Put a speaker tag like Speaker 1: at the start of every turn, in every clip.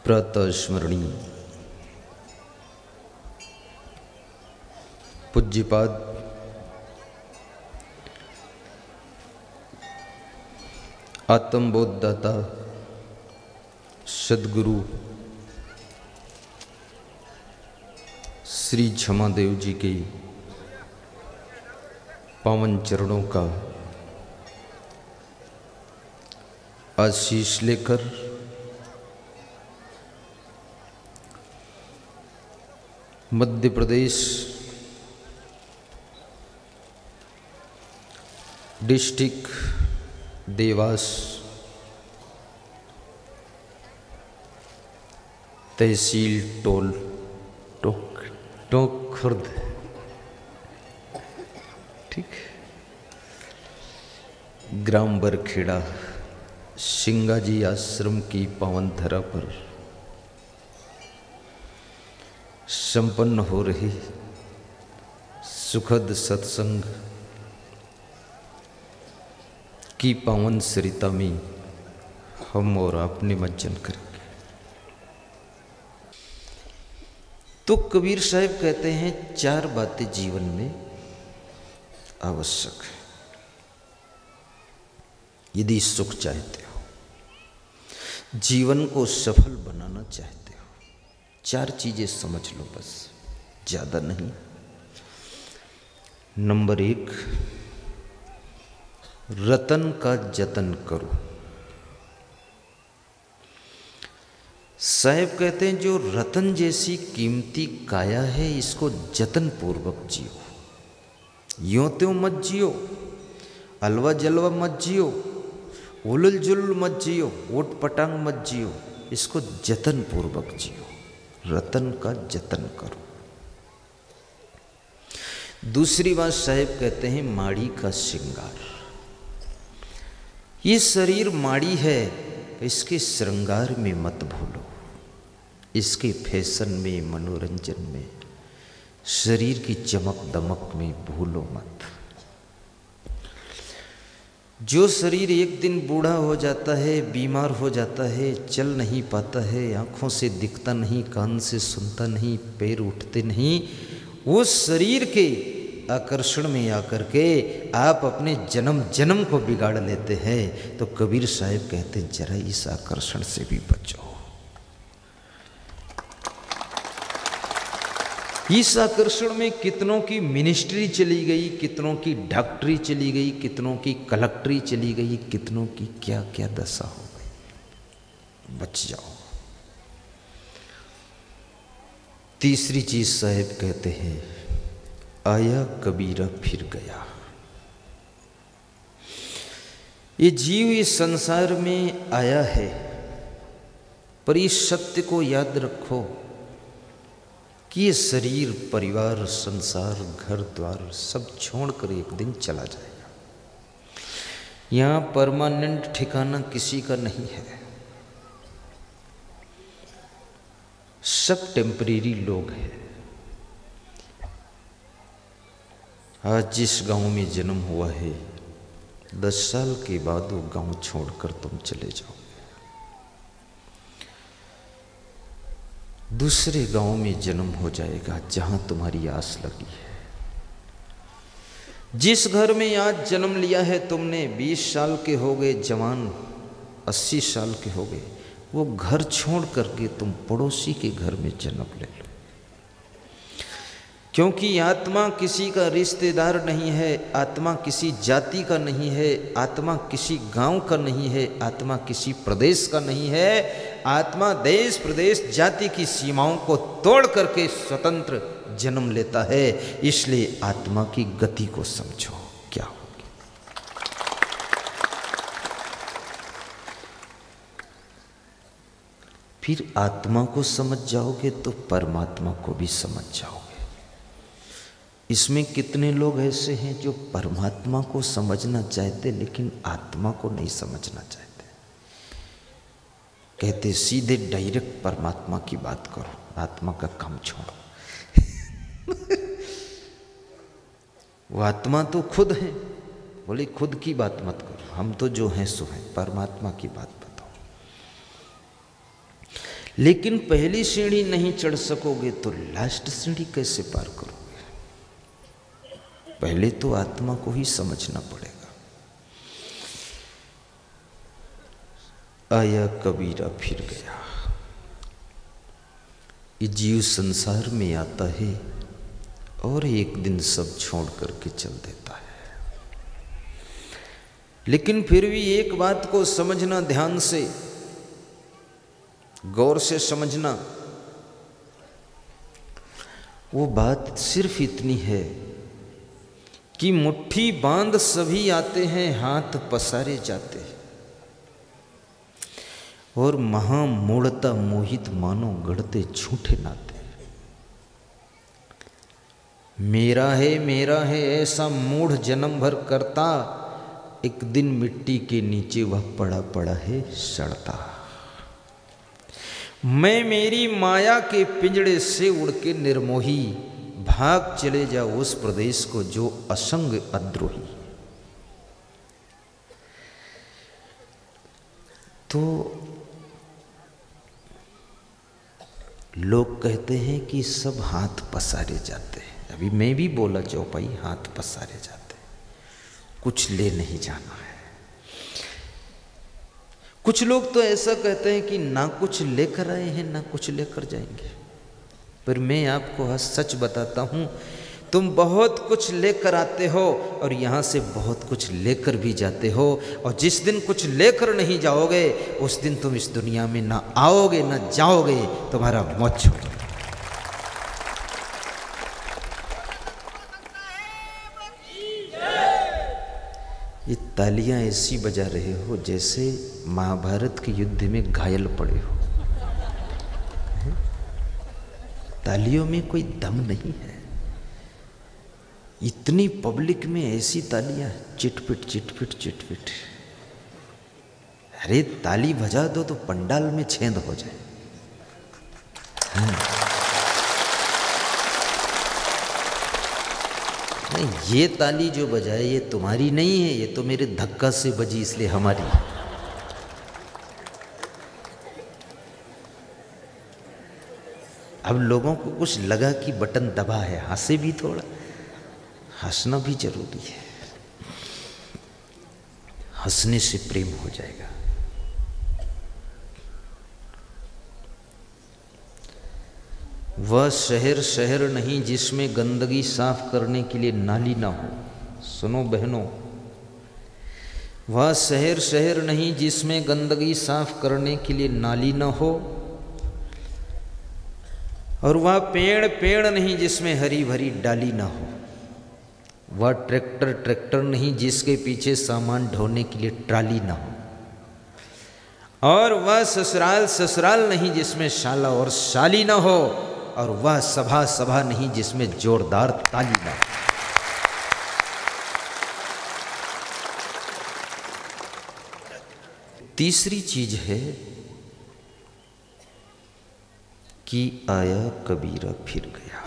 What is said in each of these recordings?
Speaker 1: प्रातः स्मरणीय पूज्यपाद आत्मबोधदाता सद्गुरु श्री झमादेव जी के पावन चरणों का आशीष लेकर मध्य प्रदेश डिस्ट्रिक्ट देवास तहसील टोंक खुर्द, ठीक, ग्राम बरखेड़ा सिंगाजी आश्रम की पावन धरा पर संपन्न हो रही सुखद सत्संग की पावन सरिता में हम और आप निमज्जन करेंगे। तो कबीर साहब कहते हैं 4 बातें जीवन में आवश्यक है यदि सुख चाहते हो, जीवन को सफल बनाना चाहते हो। 4 चीजें समझ लो बस, ज्यादा नहीं। नंबर 1, रतन का जतन करो। साहब कहते हैं जो रतन जैसी कीमती काया है इसको जतन पूर्वक जियो। यूं त्यों मत जियो, अलवा जलवा मत जियो, उलुल जुलुल मत जियो, ओट पटांग मत जियो, इसको जतन पूर्वक जियो। रतन का जतन करो। दूसरी बात साहब कहते हैं माड़ी का श्रृंगार। ये शरीर माड़ी है, इसके श्रृंगार में मत भूलो, इसके फैशन में, मनोरंजन में, शरीर की चमक दमक में भूलो मत। जो शरीर एक दिन बूढ़ा हो जाता है, बीमार हो जाता है, चल नहीं पाता है, आंखों से दिखता नहीं, कान से सुनता नहीं, पैर उठते नहीं, वो शरीर के आकर्षण में आकर के आप अपने जन्म जन्म को बिगाड़ लेते हैं। तो कबीर साहब कहते हैं जरा इस आकर्षण से भी बचो। इस आकर्षण में कितनों की मिनिस्ट्री चली गई, कितनों की डॉक्टरी चली गई, कितनों की कलेक्टरी चली गई, कितनों की क्या क्या दशा हो गई। बच जाओ। तीसरी चीज साहब कहते हैं आया कबीरा फिर गया। ये जीव इस संसार में आया है, पर इस सत्य को याद रखो कि ये शरीर, परिवार, संसार, घर द्वार सब छोड़कर एक दिन चला जाएगा। यहाँ परमानेंट ठिकाना किसी का नहीं है, सब टेम्परेरी लोग हैं। आज जिस गांव में जन्म हुआ है, 10 साल के बाद वो गांव छोड़कर तुम चले जाओ, दूसरे गांव में जन्म हो जाएगा जहां तुम्हारी आस लगी है। जिस घर में आज जन्म लिया है तुमने, 20 साल के हो गए जवान, 80 साल के हो गए, वो घर छोड़ करके तुम पड़ोसी के घर में जन्म ले लो। क्योंकि आत्मा किसी का रिश्तेदार नहीं है, आत्मा किसी जाति का नहीं है, आत्मा किसी गांव का नहीं है, आत्मा किसी प्रदेश का नहीं है। आत्मा देश, प्रदेश, जाति की सीमाओं को तोड़ करके स्वतंत्र जन्म लेता है। इसलिए आत्मा की गति को समझो क्या होगी। फिर आत्मा को समझ जाओगे तो परमात्मा को भी समझ जाओगे। इसमें कितने लोग ऐसे हैं जो परमात्मा को समझना चाहते लेकिन आत्मा को नहीं समझना चाहते। कहते सीधे डायरेक्ट परमात्मा की बात करो, आत्मा का काम छोड़ो। वो आत्मा तो खुद है, बोले खुद की बात मत करो, हम तो जो हैं सो हैं, परमात्मा की बात बताओ। लेकिन पहली सीढ़ी नहीं चढ़ सकोगे तो लास्ट सीढ़ी कैसे पार करोगे? पहले तो आत्मा को ही समझना पड़ेगा। आया कबीरा फिर गया। ये जीव संसार में आता है और एक दिन सब छोड़ करके चल देता है। लेकिन फिर भी एक बात को समझना, ध्यान से गौर से समझना, वो बात सिर्फ इतनी है कि मुट्ठी बांध सभी आते हैं, हाथ पसारे जाते हैं, और महामूढ़ता मोहित मानो गढ़ते झूठे नाते। मेरा है ऐसा मूढ़ जन्म भर करता, एक दिन मिट्टी के नीचे वह पड़ा पड़ा है सड़ता। मैं मेरी माया के पिंजड़े से उड़ के निर्मोही, भाग चले जा उस प्रदेश को जो असंग अद्रोही। तो लोग कहते हैं कि सब हाथ पसारे जाते हैं। अभी मैं भी बोला चौपाई, हाथ पसारे जाते हैं, कुछ ले नहीं जाना है। कुछ लोग तो ऐसा कहते हैं कि ना कुछ लेकर आए हैं ना कुछ लेकर जाएंगे। पर मैं आपको सच बताता हूं, तुम बहुत कुछ लेकर आते हो और यहाँ से बहुत कुछ लेकर भी जाते हो। और जिस दिन कुछ लेकर नहीं जाओगे उस दिन तुम इस दुनिया में ना आओगे ना जाओगे, तुम्हारा मौत हो जाएगा। ये तालियां ऐसी बजा रहे हो जैसे महाभारत के युद्ध में घायल पड़े हो। तालियों में कोई दम नहीं है। इतनी पब्लिक में ऐसी तालियां, चिटपिट चिटपिट चिटपिट। अरे ताली बजा दो तो पंडाल में छेद हो जाए। नहीं, ये ताली जो बजाए ये तुम्हारी नहीं है, ये तो मेरे धक्का से बजी इसलिए हमारी। अब लोगों को कुछ लगा कि बटन दबा है, हंसे भी थोड़ा, हंसना भी जरूरी है। हंसने से प्रेम हो जाएगा। वह शहर शहर नहीं जिसमें गंदगी साफ करने के लिए नाली ना हो। सुनो बहनों, वह शहर शहर नहीं जिसमें गंदगी साफ करने के लिए नाली ना हो, और वह पेड़ पेड़ नहीं जिसमें हरी भरी डाली ना हो। वह ट्रैक्टर ट्रैक्टर नहीं जिसके पीछे सामान ढोने के लिए ट्राली ना हो, और वह ससुराल ससुराल नहीं जिसमें शाला और शाली ना हो, और वह सभा सभा नहीं जिसमें जोरदार ताली ना हो। तीसरी चीज है कि आया कबीरा फिर गया।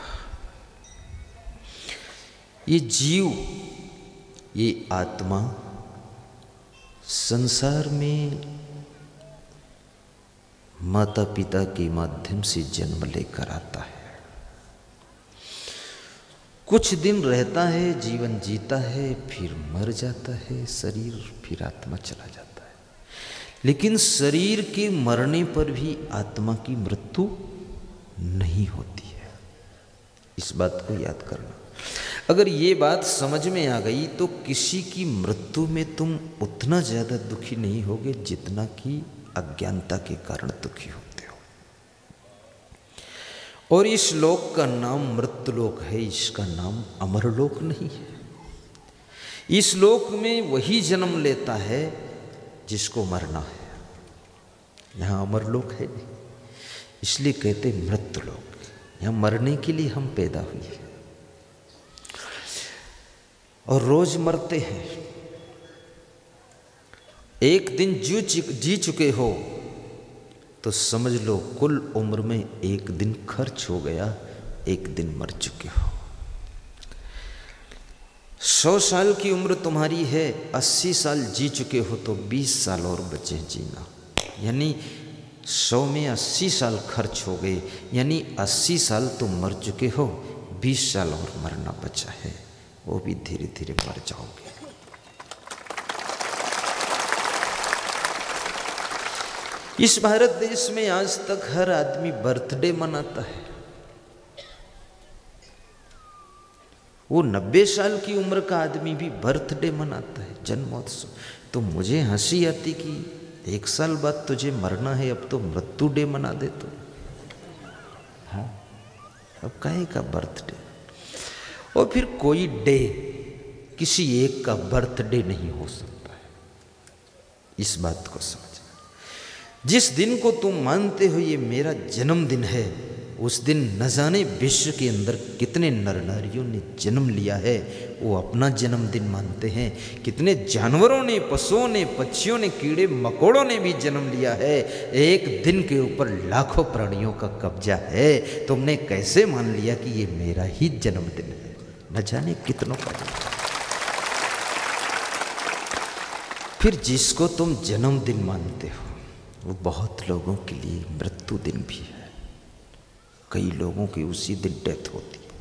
Speaker 1: ये जीव, ये आत्मा संसार में माता पिता के माध्यम से जन्म लेकर आता है। कुछ दिन रहता है, जीवन जीता है, फिर मर जाता है शरीर, फिर आत्मा चला जाता है। लेकिन शरीर के मरने पर भी आत्मा की मृत्यु नहीं होती है। इस बात को याद करना। अगर ये बात समझ में आ गई तो किसी की मृत्यु में तुम उतना ज़्यादा दुखी नहीं होगे जितना कि अज्ञानता के कारण दुखी होते हो। और इस लोक का नाम मृत्युलोक है, इसका नाम अमरलोक नहीं है। इस लोक में वही जन्म लेता है जिसको मरना है। यहाँ अमरलोक है नहीं, इसलिए कहते मृत्युलोक। यहाँ मरने के लिए हम पैदा हुए और रोज मरते हैं। एक दिन जी चुके हो तो समझ लो कुल उम्र में एक दिन खर्च हो गया, एक दिन मर चुके हो। 100 साल की उम्र तुम्हारी है, 80 साल जी चुके हो तो 20 साल और बचे जीना। यानी 100 में 80 साल खर्च हो गए, यानी 80 साल तुम मर चुके हो, 20 साल और मरना बचा है, वो भी धीरे धीरे मर जाओगे। इस भारत देश में आज तक हर आदमी बर्थडे मनाता है। वो 90 साल की उम्र का आदमी भी बर्थडे मनाता है, जन्मोत्सव। तो मुझे हंसी आती कि 1 साल बाद तुझे मरना है, अब तो मृत्यु डे मना दे तो। हाँ, अब काहे का बर्थडे। और फिर कोई डे किसी एक का बर्थडे नहीं हो सकता है, इस बात को समझ। जिस दिन को तुम मानते हो ये मेरा जन्मदिन है, उस दिन न जाने विश्व के अंदर कितने नर नारियों ने जन्म लिया है, वो अपना जन्मदिन मानते हैं। कितने जानवरों ने, पशुओं ने, पक्षियों ने, कीड़े मकोड़ों ने भी जन्म लिया है। एक दिन के ऊपर लाखों प्राणियों का कब्जा है। तुमने कैसे मान लिया कि ये मेरा ही जन्मदिन है? न जाने कितनों का। फिर जिसको तुम जन्मदिन मानते हो, वो बहुत लोगों के लिए मृत्यु दिन भी है। कई लोगों की उसी दिन डेथ होती है।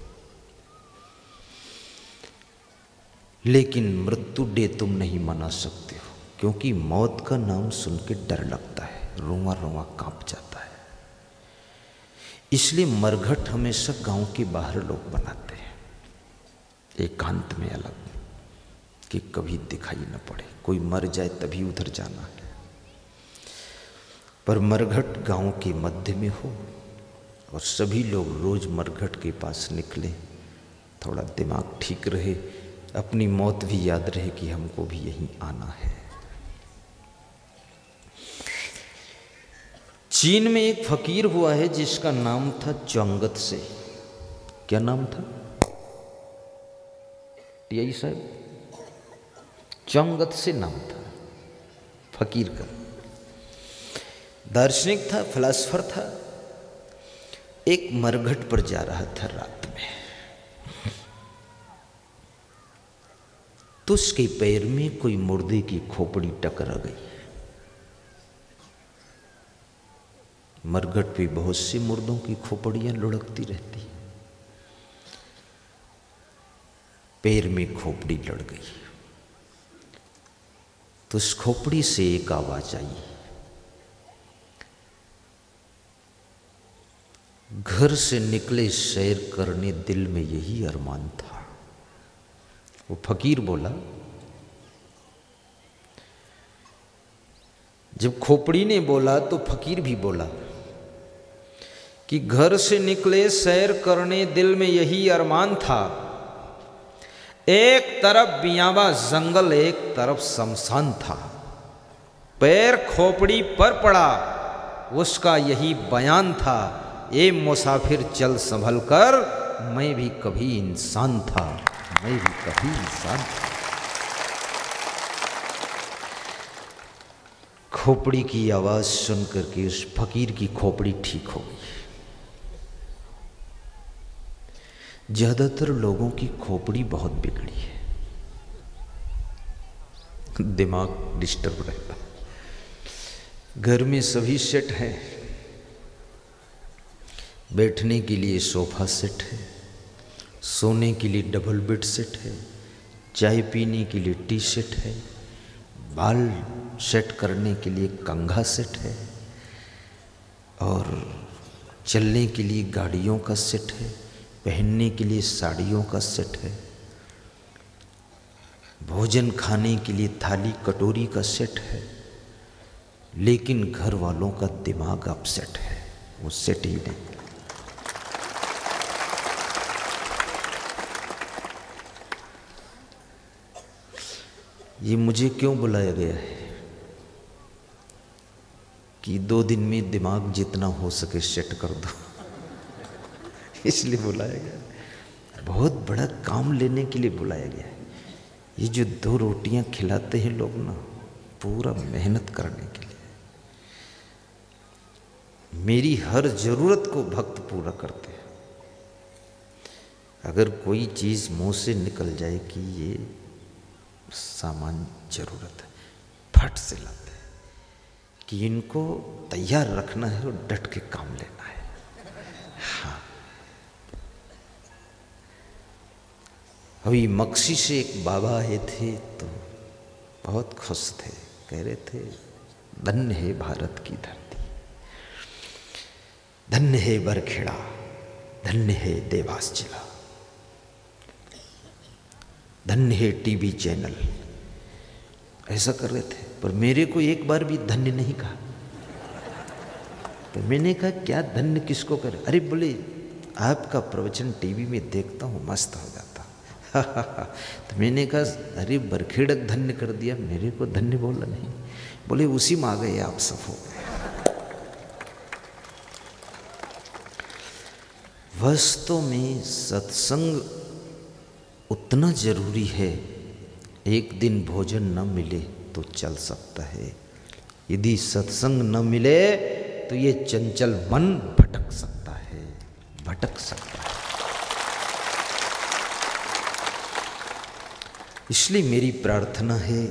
Speaker 1: लेकिन मृत्यु डे तुम नहीं मना सकते हो, क्योंकि मौत का नाम सुन के डर लगता है, रोआ रोआ कांप जाता है। इसलिए मरघट हमेशा गांव के बाहर लोग बनाते हैं, एकांत में अलग, कि कभी दिखाई न पड़े। कोई मर जाए तभी उधर जाना है। पर मरघट गांव के मध्य में हो और सभी लोग रोज मरघट के पास निकले, थोड़ा दिमाग ठीक रहे, अपनी मौत भी याद रहे कि हमको भी यहीं आना है। चीन में एक फकीर हुआ है जिसका नाम था च्वांगत से। क्या नाम था? टीआई साहब, च्वांगत से नाम था फकीर का। दार्शनिक था, फिलासफर था। एक मरघट पर जा रहा था रात में, तो उसके पैर में कोई मुर्दे की खोपड़ी टकरा गई। मरघट पे बहुत सी मुर्दों की खोपड़ियां लुढ़कती रहती, पैर में खोपड़ी लड़ गई। तो उस खोपड़ी से एक आवाज आई, घर से निकले सैर करने दिल में यही अरमान था। वो फकीर बोला, जब खोपड़ी ने बोला तो फकीर भी बोला कि घर से निकले सैर करने दिल में यही अरमान था। एक तरफ बियाबा जंगल, एक तरफ शमशान था। पैर खोपड़ी पर पड़ा, उसका यही बयान था, ए मुसाफिर चल संभल कर, मैं भी कभी इंसान था, मैं भी कभी इंसान था। खोपड़ी की आवाज सुनकर के उस फकीर की खोपड़ी ठीक हो गई। ज्यादातर लोगों की खोपड़ी बहुत बिगड़ी है, दिमाग डिस्टर्ब रहता है। घर में सभी सेट है, बैठने के लिए सोफा सेट है, सोने के लिए डबल बेड सेट है, चाय पीने के लिए टी सेट है, बाल सेट करने के लिए कंघा सेट है, और चलने के लिए गाड़ियों का सेट है, पहनने के लिए साड़ियों का सेट है, भोजन खाने के लिए थाली कटोरी का सेट है। लेकिन घर वालों का दिमाग अपसेट है, वो सेट ही नहीं। ये मुझे क्यों बुलाया गया है कि 2 दिन में दिमाग जितना हो सके सेट कर दो, इसलिए बुलाया गया। बहुत बड़ा काम लेने के लिए बुलाया गया है। ये जो 2 रोटियां खिलाते हैं लोग ना, पूरा मेहनत करने के लिए। मेरी हर जरूरत को भक्त पूरा करते हैं। अगर कोई चीज मुंह से निकल जाए कि ये सामान जरूरत है, फट से लाते हैं, कि इनको तैयार रखना है और डट के काम लेना है। हाँ, अभी मक्सी से एक बाबा आए थे तो बहुत खुश थे, कह रहे थे धन्य है भारत की धरती, धन्य है बरखेड़ा, धन्य है देवास जिला, धन्य है टीवी चैनल। ऐसा कर रहे थे, पर मेरे को एक बार भी धन्य नहीं कहा। तो मैंने कहा क्या धन्य किसको करे? अरे बोले आपका प्रवचन टीवी में देखता हूँ मस्त हो जाता। तो मैंने कहा अरे बरखेड़क धन्य कर दिया, मेरे को धन्य बोला नहीं। बोले उसी में आ गए आप सब हो गए। वास्तव में सत्संग उतना जरूरी है, एक दिन भोजन न मिले तो चल सकता है, यदि सत्संग न मिले तो ये चंचल मन भटक सकता है, भटक सकता है। इसलिए मेरी प्रार्थना है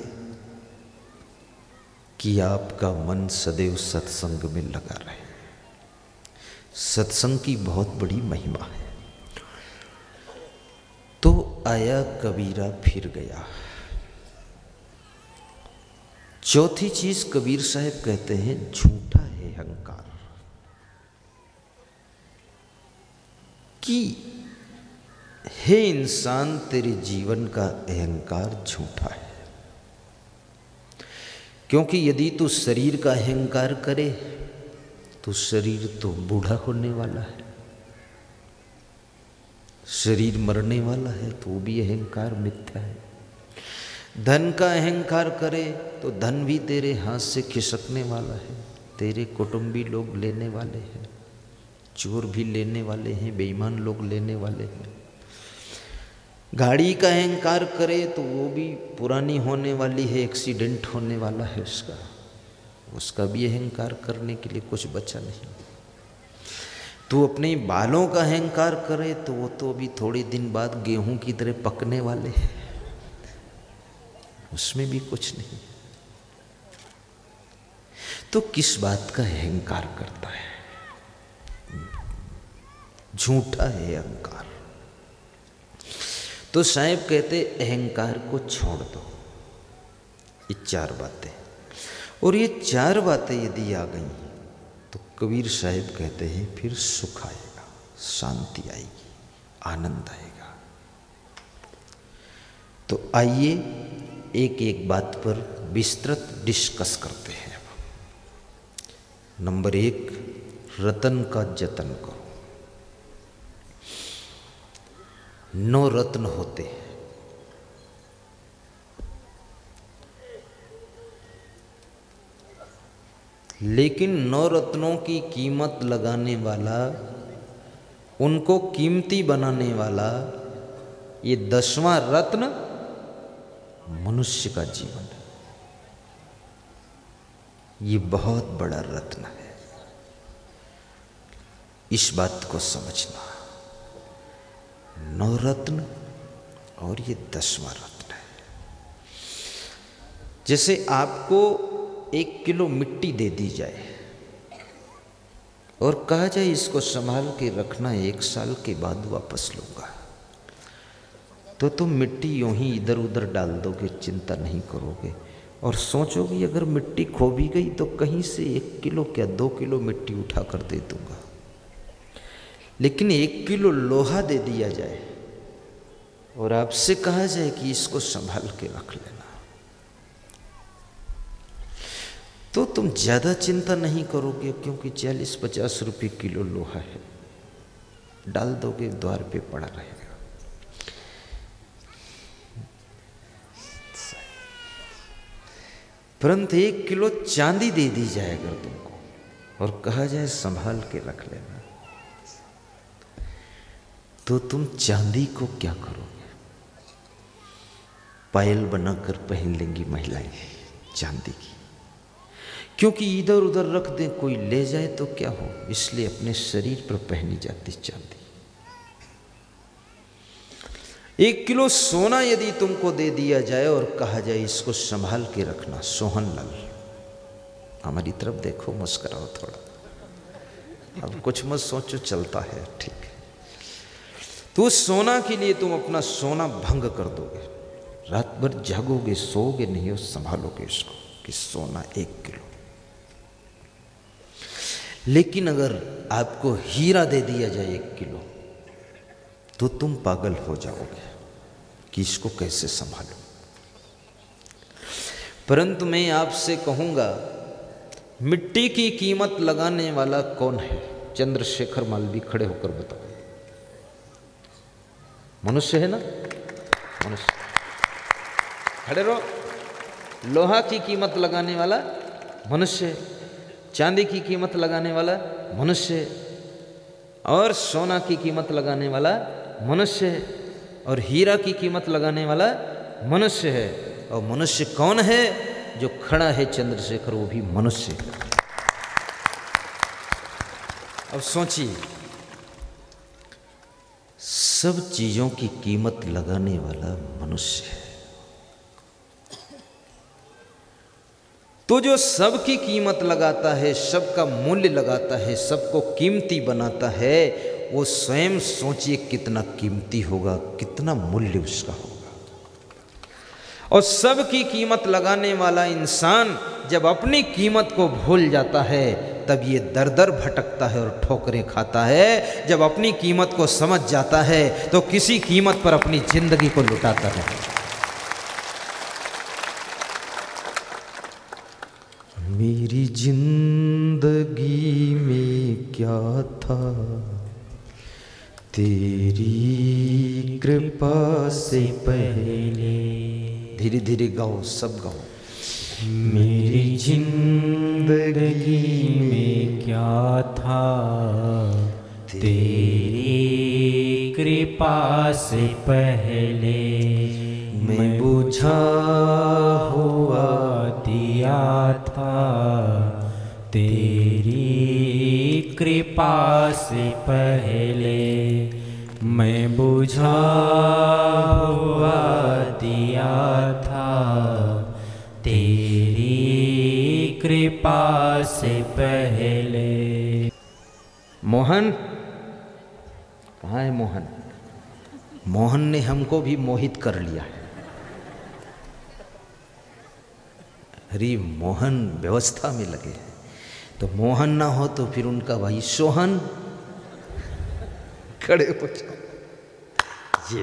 Speaker 1: कि आपका मन सदैव सत्संग में लगा रहे। सत्संग की बहुत बड़ी महिमा है। तो आया कबीरा फिर गया। चौथी चीज कबीर साहब कहते हैं झूठा है अहंकार, कि हे इंसान तेरे जीवन का अहंकार झूठा है। क्योंकि यदि तू शरीर का अहंकार करे तो शरीर तो बूढ़ा होने वाला है, शरीर मरने वाला है, तो वो भी अहंकार मिथ्या है। धन का अहंकार करे तो धन भी तेरे हाथ से खिसकने वाला है, तेरे कुटुंबी लोग लेने वाले हैं, चोर भी लेने वाले हैं, बेईमान लोग लेने वाले हैं। गाड़ी का अहंकार करे तो वो भी पुरानी होने वाली है, एक्सीडेंट होने वाला है उसका, उसका भी अहंकार करने के लिए कुछ बचा नहीं। तू अपने बालों का अहंकार करे तो वो तो अभी थोड़े दिन बाद गेहूं की तरह पकने वाले हैं, उसमें भी कुछ नहीं। तो किस बात का अहंकार करता है? झूठा है अहंकार। तो साहब कहते अहंकार को छोड़ दो। ये चार बातें, और ये चार बातें यदि आ गई तो कबीर साहब कहते हैं फिर सुख आएगा, शांति आएगी, आनंद आएगा। तो आइए एक एक बात पर विस्तृत डिस्कस करते हैं। नंबर 1, रतन का जतन करो। 9 रत्न होते हैं, लेकिन 9 रत्नों की कीमत लगाने वाला, उनको कीमती बनाने वाला, ये 10वां रत्न मनुष्य का जीवन है। ये बहुत बड़ा रत्न है, इस बात को समझना। 9 रत्न और ये 10वां रत्न है। जैसे आपको 1 किलो मिट्टी दे दी जाए और कहा जाए इसको संभाल के रखना, 1 साल के बाद वापस लूंगा, तो तुम मिट्टी यूं ही इधर उधर डाल दोगे, चिंता नहीं करोगे और सोचोगे अगर मिट्टी खो भी गई तो कहीं से 1 किलो क्या 2 किलो मिट्टी उठा कर दे दूंगा। लेकिन 1 किलो लोहा दे दिया जाए और आपसे कहा जाए कि इसको संभाल के रख लेना, तो तुम ज्यादा चिंता नहीं करोगे, क्योंकि 40-50 रुपये किलो लोहा है, डाल दोगे, द्वार पे पड़ा रहेगा। परंतु 1 किलो चांदी दे दी जाए अगर तुमको और कहा जाए संभाल के रख लेना, तो तुम चांदी को क्या करोगे? पायल बनाकर पहन लेंगी महिलाएं चांदी की, क्योंकि इधर उधर रख दें कोई ले जाए तो क्या हो, इसलिए अपने शरीर पर पहनी जाती चांदी। 1 किलो सोना यदि तुमको दे दिया जाए और कहा जाए इसको संभाल के रखना, सोहन लाल, हमारी तरफ देखो, मुस्कुराओ थोड़ा, अब कुछ मत सोचो, चलता है, ठीक है। तो उस सोना के लिए तुम अपना सोना भंग कर दोगे, रात भर जागोगे, सोओगे नहीं और संभालोगे इसको कि सोना 1 किलो। लेकिन अगर आपको हीरा दे दिया जाए 1 किलो तो तुम पागल हो जाओगे कि इसको कैसे संभालो। परंतु मैं आपसे कहूंगा, मिट्टी की कीमत लगाने वाला कौन है? चंद्रशेखर मालवीय, खड़े होकर बताओ। मनुष्य है ना? मनुष्य। खड़े रहो। लोहा की कीमत लगाने वाला मनुष्य, चांदी की कीमत लगाने वाला मनुष्य, और सोना की कीमत लगाने वाला मनुष्य, और हीरा की कीमत लगाने वाला मनुष्य है। और मनुष्य कौन है? जो खड़ा है चंद्रशेखर, वो भी मनुष्य। अब सोचिए, सब चीजों की कीमत लगाने वाला मनुष्य है, तो जो सबकी कीमत लगाता है, सबका मूल्य लगाता है, सबको कीमती बनाता है, वो स्वयं सोचिए कितना कीमती होगा, कितना मूल्य उसका होगा। और सबकी कीमत लगाने वाला इंसान जब अपनी कीमत को भूल जाता है, तब ये दर दर भटकता है और ठोकरें खाता है। जब अपनी कीमत को समझ जाता है तो किसी कीमत पर अपनी जिंदगी को लुटाता है। मेरी जिंदगी में क्या था, तेरी कृपा से पहले। धीरे धीरे गाओ, सब गाओ।
Speaker 2: मेरी जिंदगी में क्या था, तेरी कृपा से पहले। मैं बुझा हुआ दिया था, तेरी कृपा से पहले। मैं बुझा हुआ दिया था, तेरी कृपा से पहले।
Speaker 1: मोहन कहाँ है? मोहन, मोहन ने हमको भी मोहित कर लिया है। अरे मोहन व्यवस्था में लगे हैं, तो मोहन ना हो तो फिर उनका भाई सोहन। खड़े हो जाओ। ये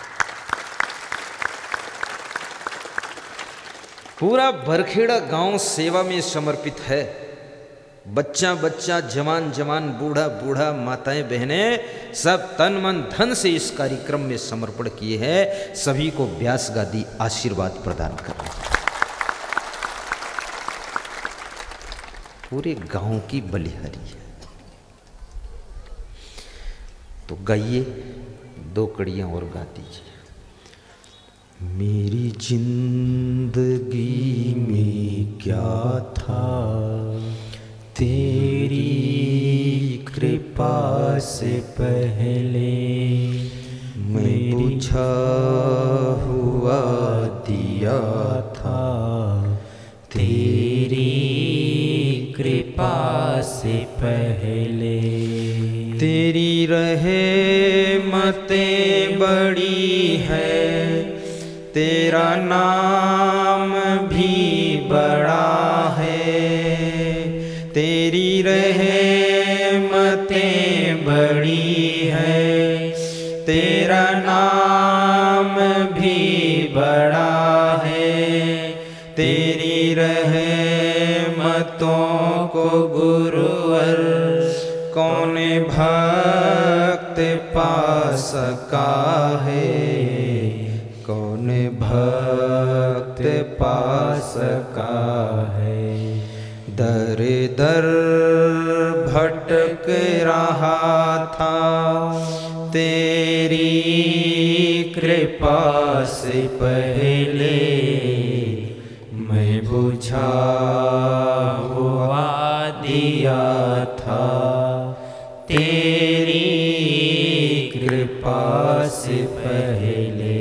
Speaker 1: पूरा भरखेड़ा गांव सेवा में समर्पित है। बच्चा बच्चा, जवान जवान, बूढ़ा बूढ़ा, माताएं बहनें, सब तन मन धन से इस कार्यक्रम में समर्पण किए हैं। सभी को व्यास गादी आशीर्वाद प्रदान कर रहे हैं। पूरे गांव की बलिहारी है। तो गाइए, 2 कड़ियां और गा दीजिए। मेरी जिंदगी में क्या था, तेरी कृपा से पहले। मैं बुझा हुआ दिया था,
Speaker 2: तेरी कृपा से पहले।
Speaker 1: तेरी रहमतें बड़ी है, तेरा नाम भी बड़ा है। तेरी रहमतें बड़ी है, तेरा नाम भी बड़ा है। तेरी रहमतों को गुरुवर कौन भक्त पा सका है, कौन भक्त पा सका है। दर दर भटक रहा था, तेरी कृपा से पहले। मैं बुझा हुआ दिया था, तेरी कृपा से पहले।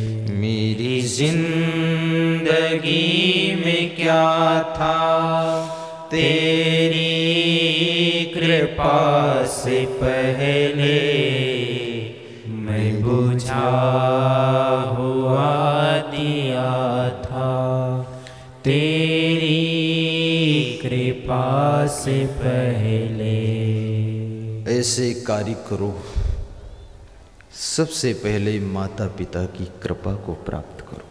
Speaker 1: मेरी जिंदगी में क्या था,
Speaker 2: तेरी कृपा से पहले मैं बुझा हुआ दिया था। तेरी कृपा से पहले
Speaker 1: ऐसे कार्य करो, सबसे पहले माता पिता की कृपा को प्राप्त करो।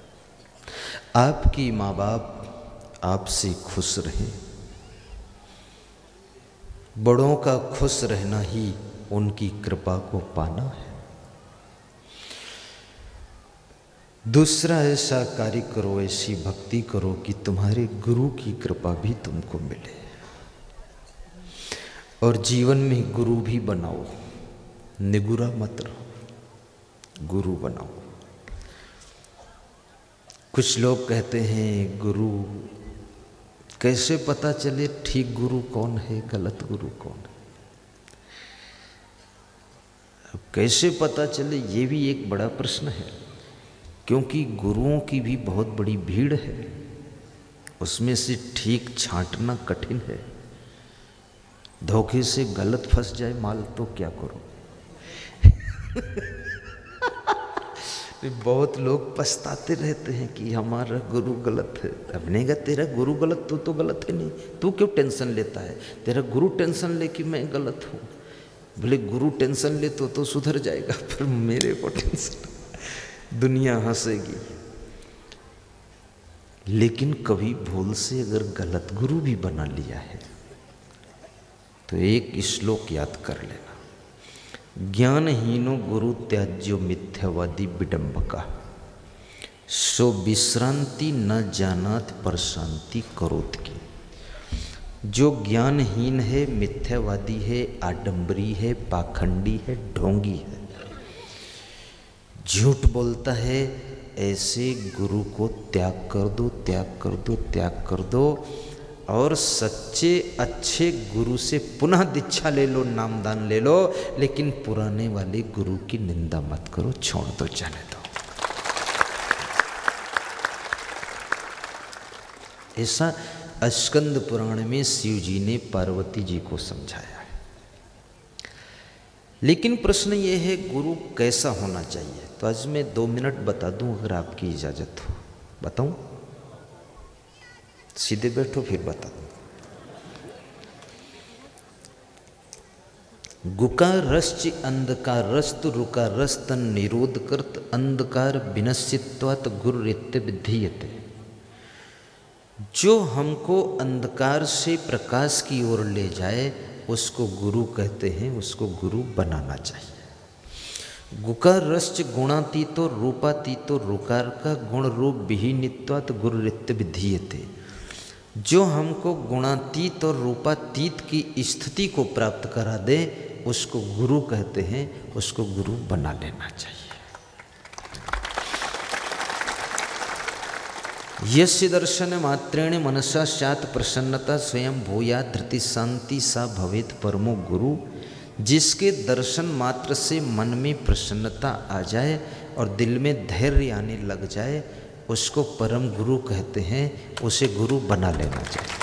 Speaker 1: आपकी माँ बाप आपसे खुश रहें। बड़ों का खुश रहना ही उनकी कृपा को पाना है। दूसरा ऐसा कार्य करो, ऐसी भक्ति करो कि तुम्हारे गुरु की कृपा भी तुमको मिले, और जीवन में गुरु भी बनाओ। निगुरा मत रहो, गुरु बनाओ। कुछ लोग कहते हैं गुरु कैसे पता चले ठीक गुरु कौन है, गलत गुरु कौन है। अब कैसे पता चले ये भी एक बड़ा प्रश्न है, क्योंकि गुरुओं की भी बहुत बड़ी भीड़ है, उसमें से ठीक छांटना कठिन है। धोखे से गलत फंस जाए माल तो क्या करो। बहुत लोग पछताते रहते हैं कि हमारा गुरु गलत है। अब नहीं, तेरा गुरु गलत, तू तो गलत है नहीं, तू क्यों टेंशन लेता है। तेरा गुरु टेंशन ले कि मैं गलत हूँ। भले गुरु टेंशन ले तो सुधर जाएगा, पर मेरे को टेंशन, दुनिया हंसेगी। लेकिन कभी भूल से अगर गलत गुरु भी बना लिया है तो एक श्लोक याद कर लेना, ज्ञानहीनो गुरु त्याज्यो मिथ्यावादी विडंबका, सो विश्रांति न जानात पर शांति करोत की। जो ज्ञानहीन है, मिथ्यावादी है, आडंबरी है, पाखंडी है, ढोंगी है, झूठ बोलता है, ऐसे गुरु को त्याग कर दो, त्याग कर दो, त्याग कर दो, और सच्चे अच्छे गुरु से पुनः दीक्षा ले लो, नामदान ले लो, लेकिन पुराने वाले गुरु की निंदा मत करो, छोड़ दो, जाने दो। ऐसा स्कंद पुराण में शिव जी ने पार्वती जी को समझाया है। लेकिन प्रश्न ये है गुरु कैसा होना चाहिए। तो आज मैं 2 मिनट बता दूं, अगर आपकी इजाजत हो। बताऊं? सीधे बैठो फिर बता दूं। गुकार रश्चि अंधकार रस्तु रुका रस्तन निरोध करत अंधकार विनश्चित्वात् गुरुरित्य विधीयते। जो हमको अंधकार से प्रकाश की ओर ले जाए उसको गुरु कहते हैं, उसको गुरु बनाना चाहिए। गुकार रश्च गुणातीतो रूपातीतो रुकार का गुण रूप विहीनित्वात् गुरुरित्य विधीयते। जो हमको गुणातीत और रूपातीत की स्थिति को प्राप्त करा दे उसको गुरु कहते हैं, उसको गुरु बना लेना चाहिए। यस्य दर्शन मात्रेण मनसा स्यात् प्रसन्नता स्वयं भूया धृति शांति सा भवेत परमो गुरु। जिसके दर्शन मात्र से मन में प्रसन्नता आ जाए और दिल में धैर्य आने लग जाए उसको परम गुरु कहते हैं, उसे गुरु बना लेना चाहिए।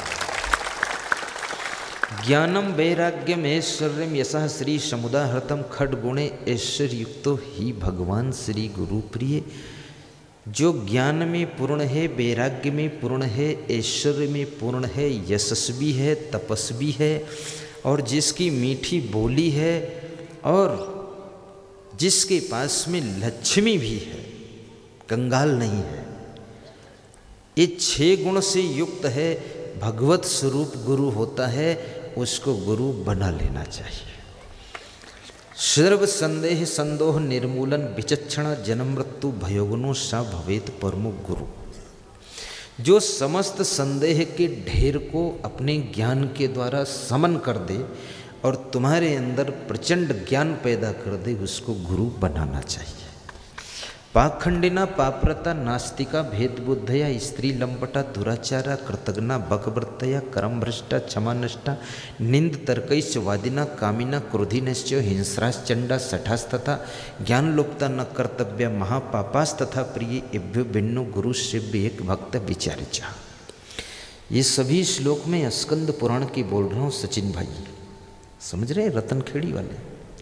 Speaker 1: ज्ञानम वैराग्यम ऐश्वर्यम यशः श्री समुदाहृतम खड्गुणे ऐश्वर्युक्तो ही भगवान श्री गुरु प्रिय। जो ज्ञान में पूर्ण है, वैराग्य में पूर्ण है, ऐश्वर्य में पूर्ण है, यशस्वी है, तपस्वी है, और जिसकी मीठी बोली है, और जिसके पास में लक्ष्मी भी है, कंगाल नहीं है, ये 6 गुण से युक्त है, भगवत स्वरूप गुरु होता है, उसको गुरु बना लेना चाहिए। सर्व संदेह संदोह निर्मूलन विचक्षण जन्म मृत्यु भयोगुनो सा भवेत परमो गुरु। जो समस्त संदेह के ढेर को अपने ज्ञान के द्वारा समन कर दे और तुम्हारे अंदर प्रचंड ज्ञान पैदा कर दे, उसको गुरु बनाना चाहिए। पाखंडिना पाप्रता नास्तिका भेद बुद्धया स्त्री लंपटा दुराचारा कृतज्ञा बकवृत्तया करम भ्रष्टा क्षमा नष्टा निंद तर्कैश्च वादिना कामिना क्रोधिनश्च हिंस्राश्चंडा सठास्तथा ज्ञान लुप्ता न कर्तव्य महापापास्तथा प्रिय इभ्यो भिन्नो गुरु शिव्य एक भक्त विचारिचा। ये सभी श्लोक में स्कंद पुराण की बोल रहा हूँ सचिन भाई, समझ रहे हैं, रतनखेड़ी वाले।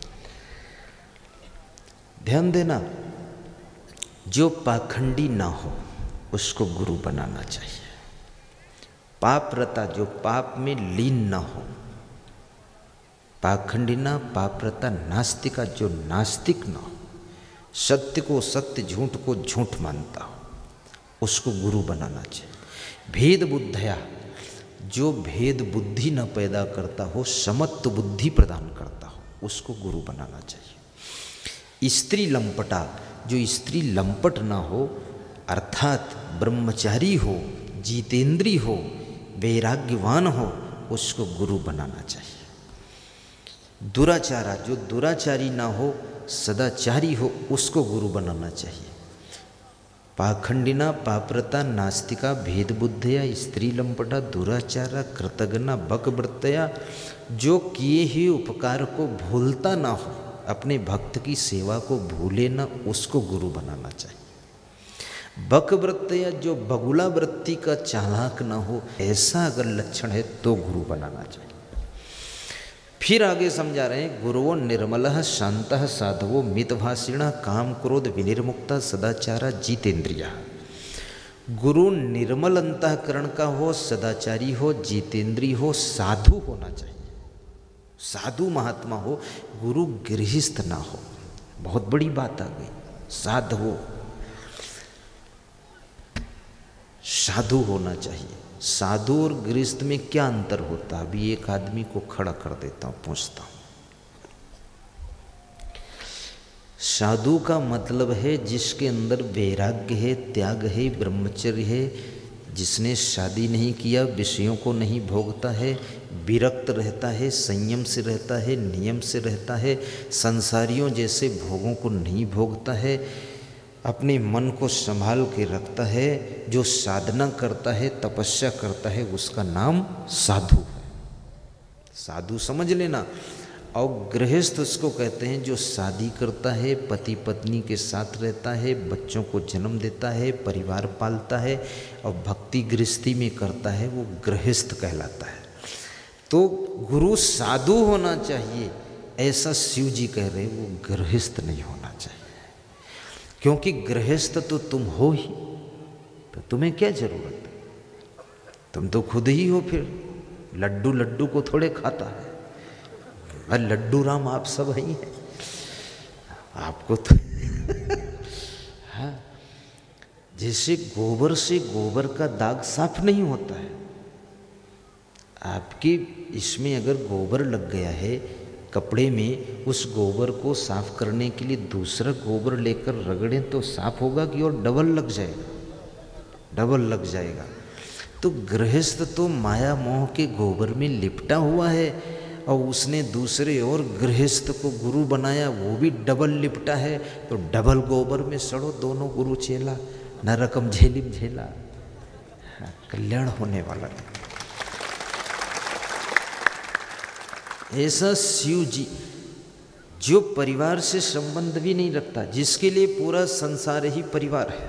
Speaker 1: ध्यान देना, जो पाखंडी ना हो उसको गुरु बनाना चाहिए। पापरता, जो पाप में लीन ना हो, पाखंडी ना, पापरता, नास्तिका, जो नास्तिक ना हो, सत्य को सत्य, झूठ को झूठ मानता हो, उसको गुरु बनाना चाहिए। भेद बुद्धया, जो भेद बुद्धि न पैदा करता हो, समत्व बुद्धि प्रदान करता हो, उसको गुरु बनाना चाहिए। स्त्री लंपटा, जो स्त्री लंपट ना हो, अर्थात ब्रह्मचारी हो, जितेंद्री हो, वैराग्यवान हो, उसको गुरु बनाना चाहिए। दुराचारा, जो दुराचारी ना हो, सदाचारी हो, उसको गुरु बनाना चाहिए। पाखंडिना, पाप्रता, नास्तिका, भेद बुद्धया, स्त्री लंपटा, दुराचारा, कृतज्ञना, बकवृत्तया, जो किए ही उपकार को भूलता ना हो, अपने भक्त की सेवा को भूले ना, उसको गुरु बनाना चाहिए। बकवृत्तया, जो बगुला वृत्ति का चालाक ना हो, ऐसा अगर लक्षण है तो गुरु बनाना चाहिए। फिर आगे समझा रहे हैं, गुरुवो निर्मलः शांतः साधवो मितभाषिणः काम क्रोध विनिर्मुक्ता सदाचारा जितेंद्रिया। गुरु निर्मल अंतःकरण का हो, सदाचारी हो, जितेंद्री हो, साधु होना चाहिए, साधु महात्मा हो, गुरु गृहस्थ ना हो। बहुत बड़ी बात आ गई, साधु साधु होना चाहिए। साधु और गृहस्थ में क्या अंतर होता है? अभी एक आदमी को खड़ा कर देता हूँ, पूछता हूँ। साधु का मतलब है जिसके अंदर वैराग्य है, त्याग है, ब्रह्मचर्य है, जिसने शादी नहीं किया, विषयों को नहीं भोगता है, विरक्त रहता है, संयम से रहता है, नियम से रहता है, संसारियों जैसे भोगों को नहीं भोगता है, अपने मन को संभाल के रखता है, जो साधना करता है, तपस्या करता है, उसका नाम साधु है। साधु समझ लेना। और गृहस्थ उसको कहते हैं जो शादी करता है, पति पत्नी के साथ रहता है, बच्चों को जन्म देता है, परिवार पालता है और भक्ति गृहस्थी में करता है, वो गृहस्थ कहलाता है। तो गुरु साधु होना चाहिए, ऐसा शिव जी कह रहे हैं, वो गृहस्थ नहीं होना चाहिए। क्योंकि गृहस्थ तो तुम हो ही, तो तुम्हें क्या जरूरत है? तुम तो खुद ही हो। फिर लड्डू लड्डू को थोड़े खाता है, और लड्डू राम आप सब ही हैं, आपको तो हाँ, जैसे गोबर से गोबर का दाग साफ नहीं होता है, आपके इसमें अगर गोबर लग गया है कपड़े में, उस गोबर को साफ करने के लिए दूसरा गोबर लेकर रगड़ें तो साफ होगा कि और डबल लग जाएगा? डबल लग जाएगा। तो गृहस्थ तो माया मोह के गोबर में लिपटा हुआ है, और उसने दूसरे और गृहस्थ को गुरु बनाया, वो भी डबल लिपटा है, तो डबल गोबर में सड़ो दोनों गुरु चेला, नरकम झेलिम झेला, कल्याण होने वाला नहीं। ऐसा शिव जी जो परिवार से संबंध भी नहीं रखता, जिसके लिए पूरा संसार ही परिवार है।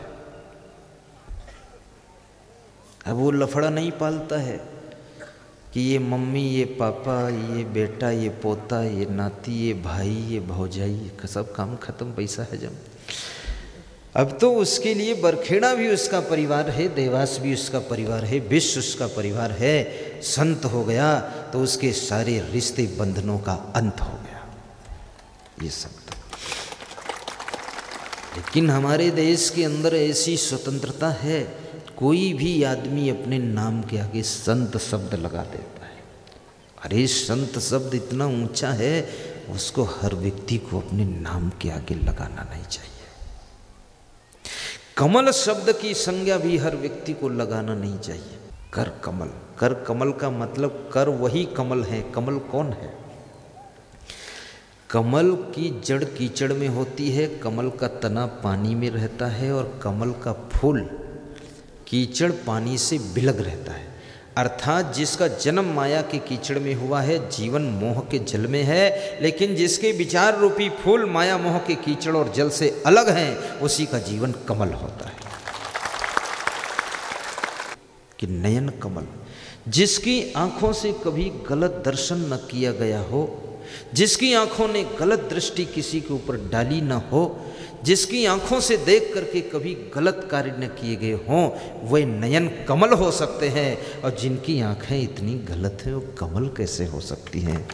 Speaker 1: अब वो लफड़ा नहीं पालता है कि ये मम्मी, ये पापा, ये बेटा, ये पोता, ये नाती, ये भाई, ये भौजाई, सब काम खत्म, पैसा है जम। अब तो उसके लिए बरखेड़ा भी उसका परिवार है, देवास भी उसका परिवार है, विश्व उसका परिवार है। संत हो गया तो उसके सारे रिश्ते बंधनों का अंत हो गया, ये संत। लेकिन हमारे देश के अंदर ऐसी स्वतंत्रता है, कोई भी आदमी अपने नाम के आगे संत शब्द लगा देता है। अरे संत शब्द इतना ऊंचा है, उसको हर व्यक्ति को अपने नाम के आगे लगाना नहीं चाहिए। कमल शब्द की संज्ञा भी हर व्यक्ति को लगाना नहीं चाहिए। कर कमल, कर कमल का मतलब कर वही कमल है। कमल कौन है? कमल की जड़ कीचड़ में होती है, कमल का तना पानी में रहता है, और कमल का फूल कीचड़ पानी से बिलग रहता है। अर्थात जिसका जन्म माया के कीचड़ में हुआ है, जीवन मोह के जल में है, लेकिन जिसके विचार रूपी फूल माया मोह के कीचड़ और जल से अलग हैं, उसी का जीवन कमल होता है। कि नयन कमल, जिसकी आंखों से कभी गलत दर्शन न किया गया हो, जिसकी आंखों ने गलत दृष्टि किसी के ऊपर डाली न हो, जिसकी आंखों से देख करके कभी गलत कार्य न किए गए हों, वे नयन कमल हो सकते हैं। और जिनकी आंखें इतनी गलत हैं वो कमल कैसे हो सकती हैं?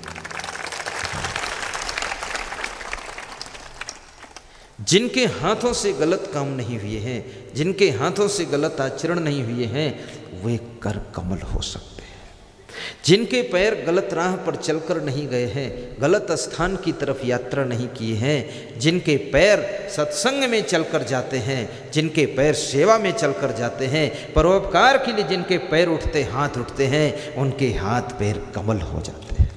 Speaker 1: जिनके हाथों से गलत काम नहीं हुए हैं, जिनके हाथों से गलत आचरण नहीं हुए हैं, वे कर कमल हो सकते हैं। जिनके पैर गलत राह पर चलकर नहीं गए हैं, गलत स्थान की तरफ यात्रा नहीं किए हैं, जिनके पैर सत्संग में चलकर जाते हैं, जिनके पैर सेवा में चलकर जाते हैं, परोपकार के लिए जिनके पैर उठते हाथ उठते हैं, उनके हाथ पैर कमल हो जाते हैं।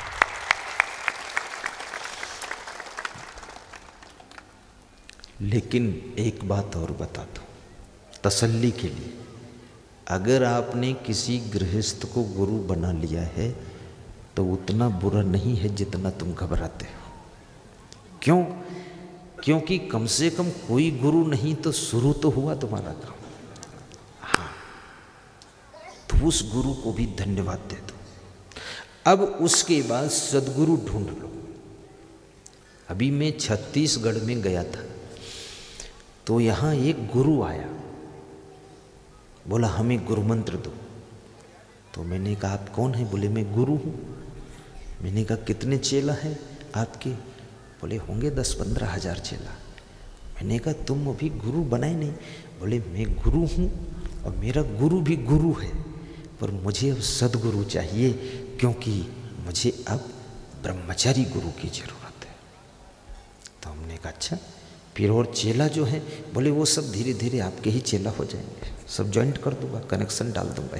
Speaker 1: लेकिन एक बात और बता दूं तसल्ली के लिए, अगर आपने किसी गृहस्थ को गुरु बना लिया है तो उतना बुरा नहीं है जितना तुम घबराते हो। क्यों? क्योंकि कम से कम कोई गुरु नहीं तो शुरू तो हुआ तुम्हारा काम। हाँ, तो उस गुरु को भी धन्यवाद दे दो। अब उसके बाद सदगुरु ढूंढ लो। अभी मैं छत्तीसगढ़ में गया था तो यहाँ एक गुरु आया, बोला हमें गुरु मंत्र दो। तो मैंने कहा आप कौन है? बोले मैं गुरु हूँ। मैंने कहा कितने चेला हैं आपके? बोले होंगे 10-15 हज़ार चेला। मैंने कहा तुम अभी गुरु बनाए नहीं? बोले मैं गुरु हूँ और मेरा गुरु भी गुरु है, पर मुझे अब सदगुरु चाहिए क्योंकि मुझे अब ब्रह्मचारी गुरु की ज़रूरत है। तो हमने कहा अच्छा, फिर और चेला जो है? बोले वो सब धीरे धीरे आपके ही चेला हो जाएंगे, सब ज्वाइंट कर दूंगा, कनेक्शन डाल दूंगा।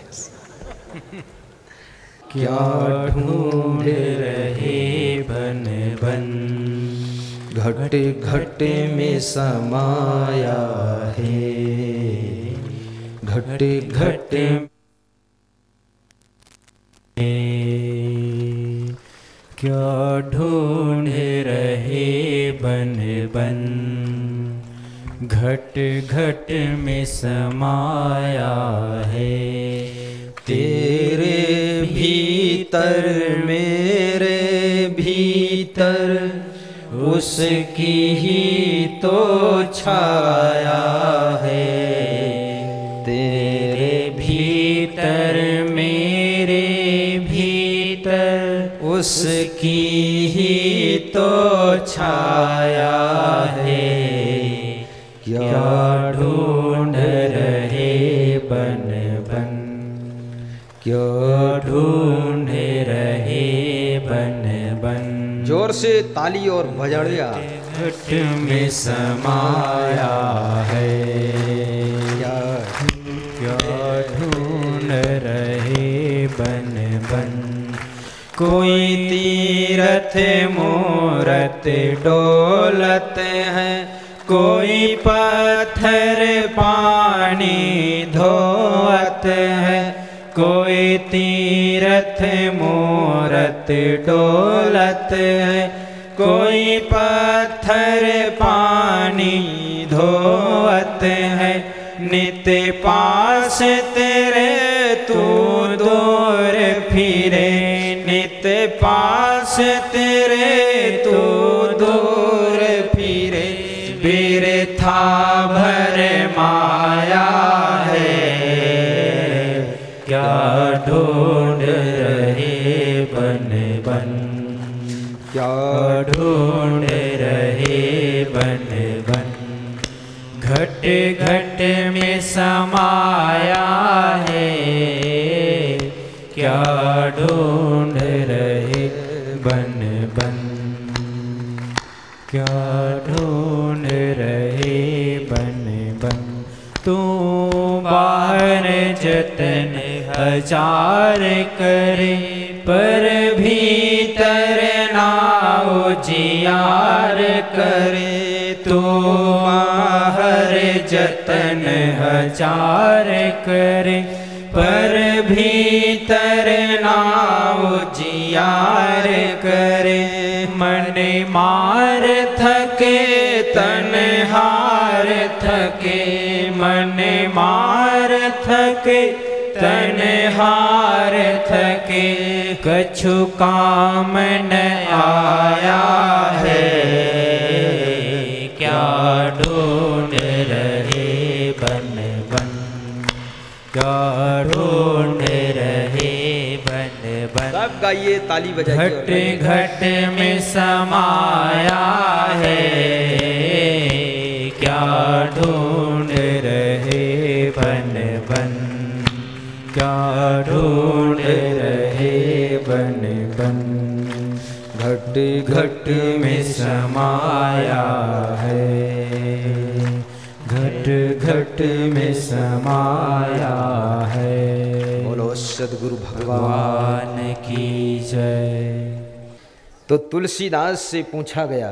Speaker 2: क्या ढूंढ रहे बन बन,
Speaker 1: घट घट में समाया है, घट घट
Speaker 2: क्या ढूंढ रहे बन बन, घट घट में समाया है।
Speaker 1: तेरे भीतर मेरे भीतर उसकी ही तो छाया है। तेरे भीतर मेरे भीतर उसकी ही तो छाया है। क्या ढूंढ रहे बन बन, क्या
Speaker 2: ढूंढ रहे बन बन।
Speaker 1: जोर से ताली और बजाड़िया।
Speaker 2: घट में समाया है, क्या ढूंढ रहे बन बन। कोई तीरथ मूरत डोलत है, कोई पत्थर पानी धोवत है। कोई तीरथ मूरत डोलत है, कोई पत्थर पानी धोवत है। नित पास तेरे तू दूर फिरे, नित पास तेरे तू दूर फिरे। बिरथा भर माया है, क्या ढूंढ रहे बन बन, क्या ढूंढ रहे बन बन। घट घट में समाया है, क्या ढूंढ रहे बन बन, क्या ढूंढ रहे बन बन। तू बाहर जतन हजार करे, पर भीतर ना उजियार करे। तू बाहर जतन हजार करे, पर भीतर ना उजियार करे। मन मार थके तन हार थके, मन मार थके तन हार थके कछु काम न आया है, क्या ढूंढ रहे बन बन, क्या ढूंढ रहे बन बन।
Speaker 1: सब गाइए, ताली बजाइए।
Speaker 2: घट घट में समाया है, क्या ढूंढ रहे बन बन, क्या ढूंढ रहे बन बन। घट घट में समाया है, घट घट में समाया है।
Speaker 1: बोलो सद्गुरु
Speaker 2: भगवान की जय।
Speaker 1: तो तुलसीदास से पूछा गया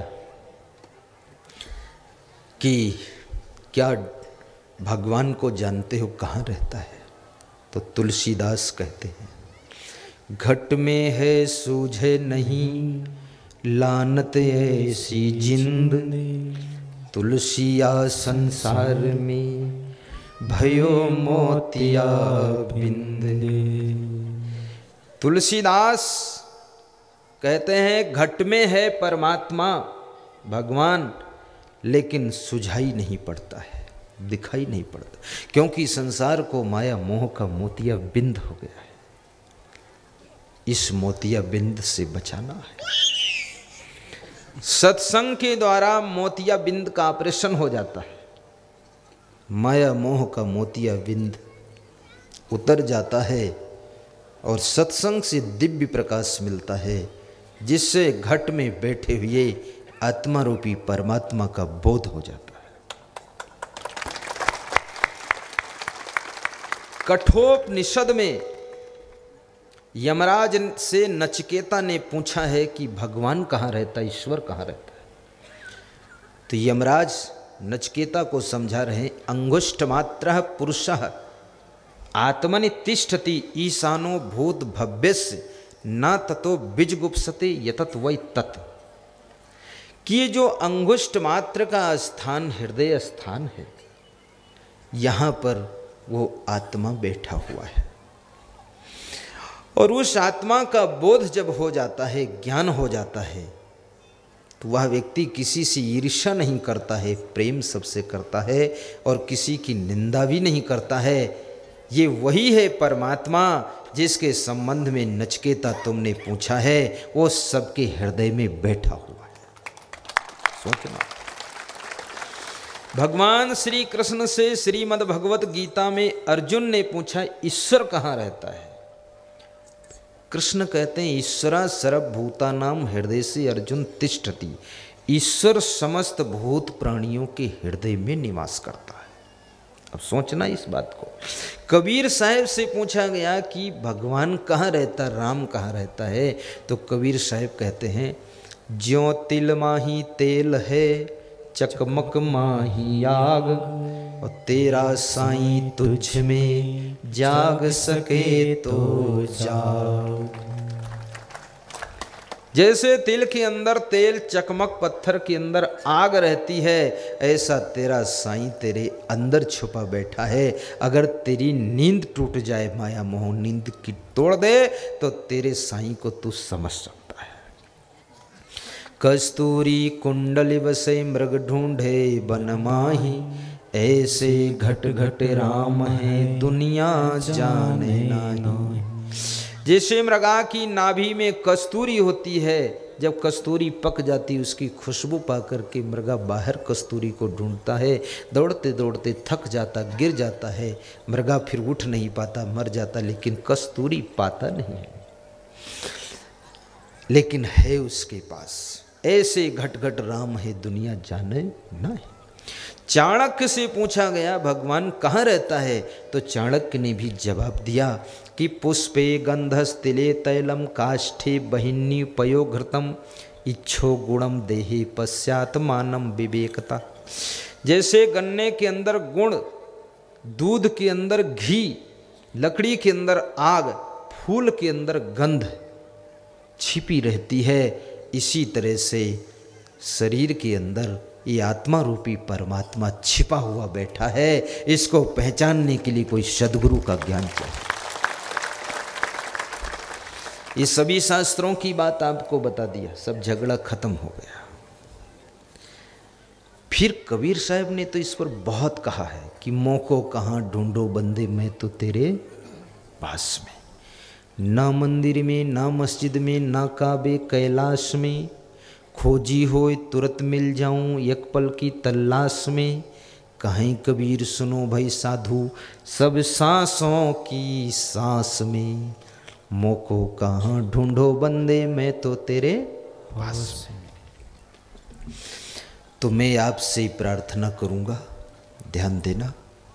Speaker 1: कि क्या भगवान को जानते हो, कहाँ रहता है? तो तुलसीदास कहते हैं, घट में है सूझे नहीं, लानत ऐसी जिंद, तुलसिया संसार में भयो मोतिया बिंद। तुलसीदास कहते हैं घट में है परमात्मा भगवान, लेकिन सुझाई नहीं पड़ता है, दिखाई नहीं पड़ता, क्योंकि संसार को माया मोह का मोतिया बिंद हो गया है। इस मोतिया बिंद से बचाना है। सत्संग के द्वारा मोतिया बिंद का ऑपरेशन हो जाता है, माया मोह का मोतिया बिंद उतर जाता है और सत्संग से दिव्य प्रकाश मिलता है, जिससे घट में बैठे हुए आत्मा रूपी परमात्मा का बोध हो जाता है। कठोपनिषद में यमराज से नचिकेता ने पूछा है कि भगवान कहाँ रहता है, ईश्वर कहाँ रहता है? तो यमराज नचिकेता को समझा रहे, अंगुष्ठ मात्रः पुरुषः आत्मनि तिष्ठति ईशानो भूत भव्यस्य न ततो बीजगुप्सते यतत वै तत्। कि ये जो अंगुष्ठ मात्र का स्थान हृदय स्थान है, यहाँ पर वो आत्मा बैठा हुआ है, और उस आत्मा का बोध जब हो जाता है, ज्ञान हो जाता है, तो वह व्यक्ति किसी से ईर्ष्या नहीं करता है, प्रेम सबसे करता है और किसी की निंदा भी नहीं करता है। ये वही है परमात्मा जिसके संबंध में नचिकेता तुमने पूछा है, वो सबके हृदय में बैठा हुआ है। सोचना, भगवान श्री कृष्ण से श्रीमद् भगवत गीता में अर्जुन ने पूछा, ईश्वर कहाँ रहता है? कृष्ण कहते हैं, ईश्वरा सर्वभूतानां हृदय से अर्जुन तिष्ठति। ईश्वर समस्त भूत प्राणियों के हृदय में निवास करता है। अब सोचना इस बात को। कबीर साहब से पूछा गया कि भगवान कहाँ रहता, राम कहाँ रहता है? तो कबीर साहब कहते हैं, ज्यों तिल माही तेल है, चकमक माही आग, और तेरा साईं तुझ में जाग सके तो जाग। जैसे तिल के अंदर तेल, चकमक पत्थर के अंदर आग रहती है, ऐसा तेरा साईं तेरे अंदर छुपा बैठा है। अगर तेरी नींद टूट जाए, माया मोह नींद की तोड़ दे, तो तेरे साईं को तू समझ सकता है। कस्तूरी कुंडल बसे मृग ढूंढे बन माही, ऐसे घट घट राम है दुनिया जाने नहीं। जैसे मृगा की नाभि में कस्तूरी होती है, जब कस्तूरी पक जाती है, उसकी खुशबू पा करके मृगा बाहर कस्तूरी को ढूंढता है। दौड़ते दौड़ते थक जाता, गिर जाता है, मृगा फिर उठ नहीं पाता, मर जाता, लेकिन कस्तूरी पाता नहीं है, लेकिन है उसके पास। ऐसे घट घट राम है दुनिया जाने नहीं। चाणक्य से पूछा गया, भगवान कहाँ रहता है? तो चाणक्य ने भी जवाब दिया कि पुष्पे गंधस्तिले तैलम काष्ठे बहिन्नी पयोघृतम इच्छो गुणम देहे पश्चात मानम विवेकता। जैसे गन्ने के अंदर गुण, दूध के अंदर घी, लकड़ी के अंदर आग, फूल के अंदर गंध छिपी रहती है, इसी तरह से शरीर के अंदर ये आत्मा रूपी परमात्मा छिपा हुआ बैठा है। इसको पहचानने के लिए कोई सद्गुरु का ज्ञान चाहिए। ये सभी शास्त्रों की बात आपको बता दिया, सब झगड़ा खत्म हो गया। फिर कबीर साहब ने तो इस पर बहुत कहा है कि मोको कहाँ ढूंढो बंदे, मैं तो तेरे पास में। ना मंदिर में, ना मस्जिद में, ना काबे कैलाश में, खोजी होए तुरंत मिल जाऊं एक पल की तलाश में। कहीं कबीर सुनो भाई साधु, सब सांसों की सांस में, मोको कहाँ ढूंढो बंदे, मैं तो तेरे पास में। तो मैं आपसे प्रार्थना करूंगा, ध्यान देना,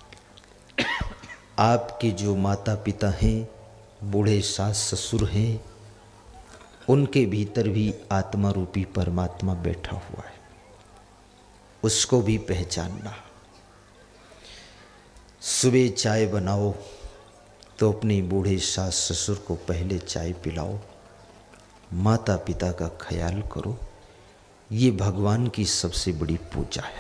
Speaker 1: आपके जो माता पिता हैं, बूढ़े सास ससुर हैं, उनके भीतर भी आत्मा रूपी परमात्मा बैठा हुआ है, उसको भी पहचानना। सुबह चाय बनाओ तो अपने बूढ़े सास ससुर को पहले चाय पिलाओ, माता पिता का ख्याल करो। ये भगवान की सबसे बड़ी पूजा है।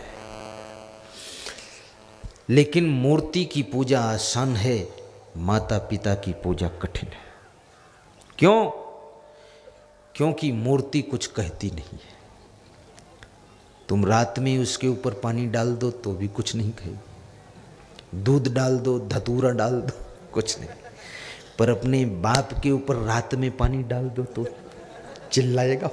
Speaker 1: लेकिन मूर्ति की पूजा आसान है, माता पिता की पूजा कठिन है। क्यों? क्योंकि मूर्ति कुछ कहती नहीं है। तुम रात में उसके ऊपर पानी डाल दो तो भी कुछ नहीं कहेगी, दूध डाल दो, धतूरा डाल दो, कुछ नहीं। पर अपने बाप के ऊपर रात में पानी डाल दो तो चिल्लाएगा।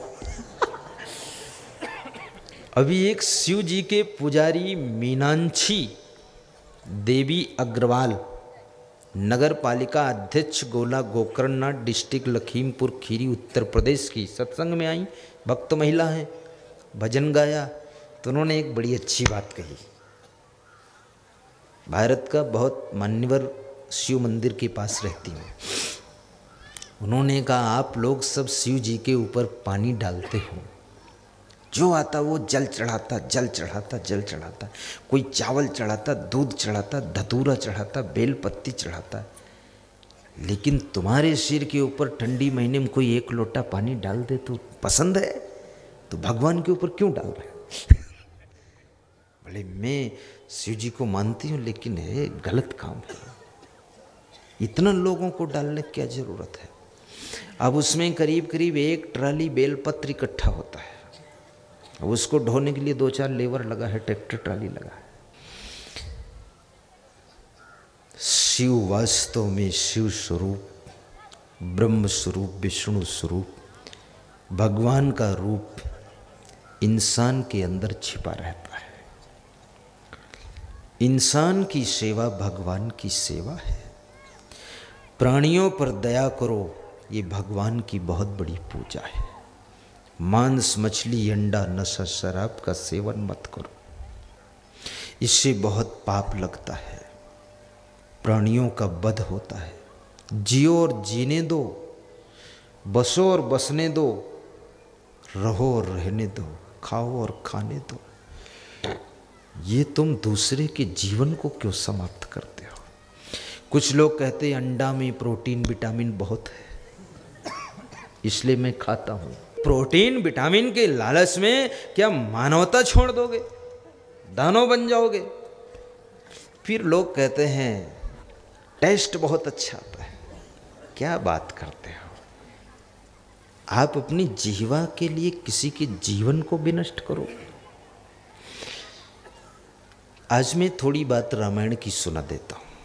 Speaker 1: अभी एक शिव जी के पुजारी मीनाक्षी देवी अग्रवाल, नगर पालिका अध्यक्ष, गोला गोकर्ण डिस्ट्रिक्ट, लखीमपुर खीरी, उत्तर प्रदेश की, सत्संग में आई, भक्त महिला है, भजन गाया। तो उन्होंने एक बड़ी अच्छी बात कही। भारत का बहुत मान्यवर शिव मंदिर के पास रहती हूँ। उन्होंने कहा, आप लोग सब शिव जी के ऊपर पानी डालते हो, जो आता वो जल चढ़ाता, जल चढ़ाता, जल चढ़ाता, कोई चावल चढ़ाता, दूध चढ़ाता, धतूरा चढ़ाता, बेल पत्ती चढ़ाता, लेकिन तुम्हारे सिर के ऊपर ठंडी महीने में कोई एक लोटा पानी डाल दे तो पसंद है, तो भगवान के ऊपर क्यों डाल रहे हो? भले मैं शिव जी को मानती हूँ, लेकिन है गलत काम है, इतना लोगों को डालने की क्या जरूरत है? अब उसमें करीब करीब 1 ट्राली बेलपत्र इकट्ठा होता है। अब उसको ढोने के लिए 2-4 लेबर लगा है, ट्रैक्टर ट्राली लगा है। शिव वास्तव में शिव स्वरूप, ब्रह्म स्वरूप, विष्णु स्वरूप, भगवान का रूप इंसान के अंदर छिपा रहता है। इंसान की सेवा भगवान की सेवा है। प्राणियों पर दया करो, ये भगवान की बहुत बड़ी पूजा है। मांस, मछली, अंडा, नशा, शराब का सेवन मत करो, इससे बहुत पाप लगता है, प्राणियों का वध होता है। जियो और जीने दो, बसो और बसने दो, रहो और रहने दो, खाओ और खाने दो। ये तुम दूसरे के जीवन को क्यों समाप्त करते हो? कुछ लोग कहते हैं अंडा में प्रोटीन विटामिन बहुत है, इसलिए मैं खाता हूँ। प्रोटीन विटामिन के लालच में क्या मानवता छोड़ दोगे? दानव बन जाओगे? फिर लोग कहते हैं टेस्ट बहुत अच्छा आता है। क्या बात करते हो आप? अपनी जीवा के लिए किसी के जीवन को भी नष्ट करो। आज मैं थोड़ी बात रामायण की सुना देता हूं।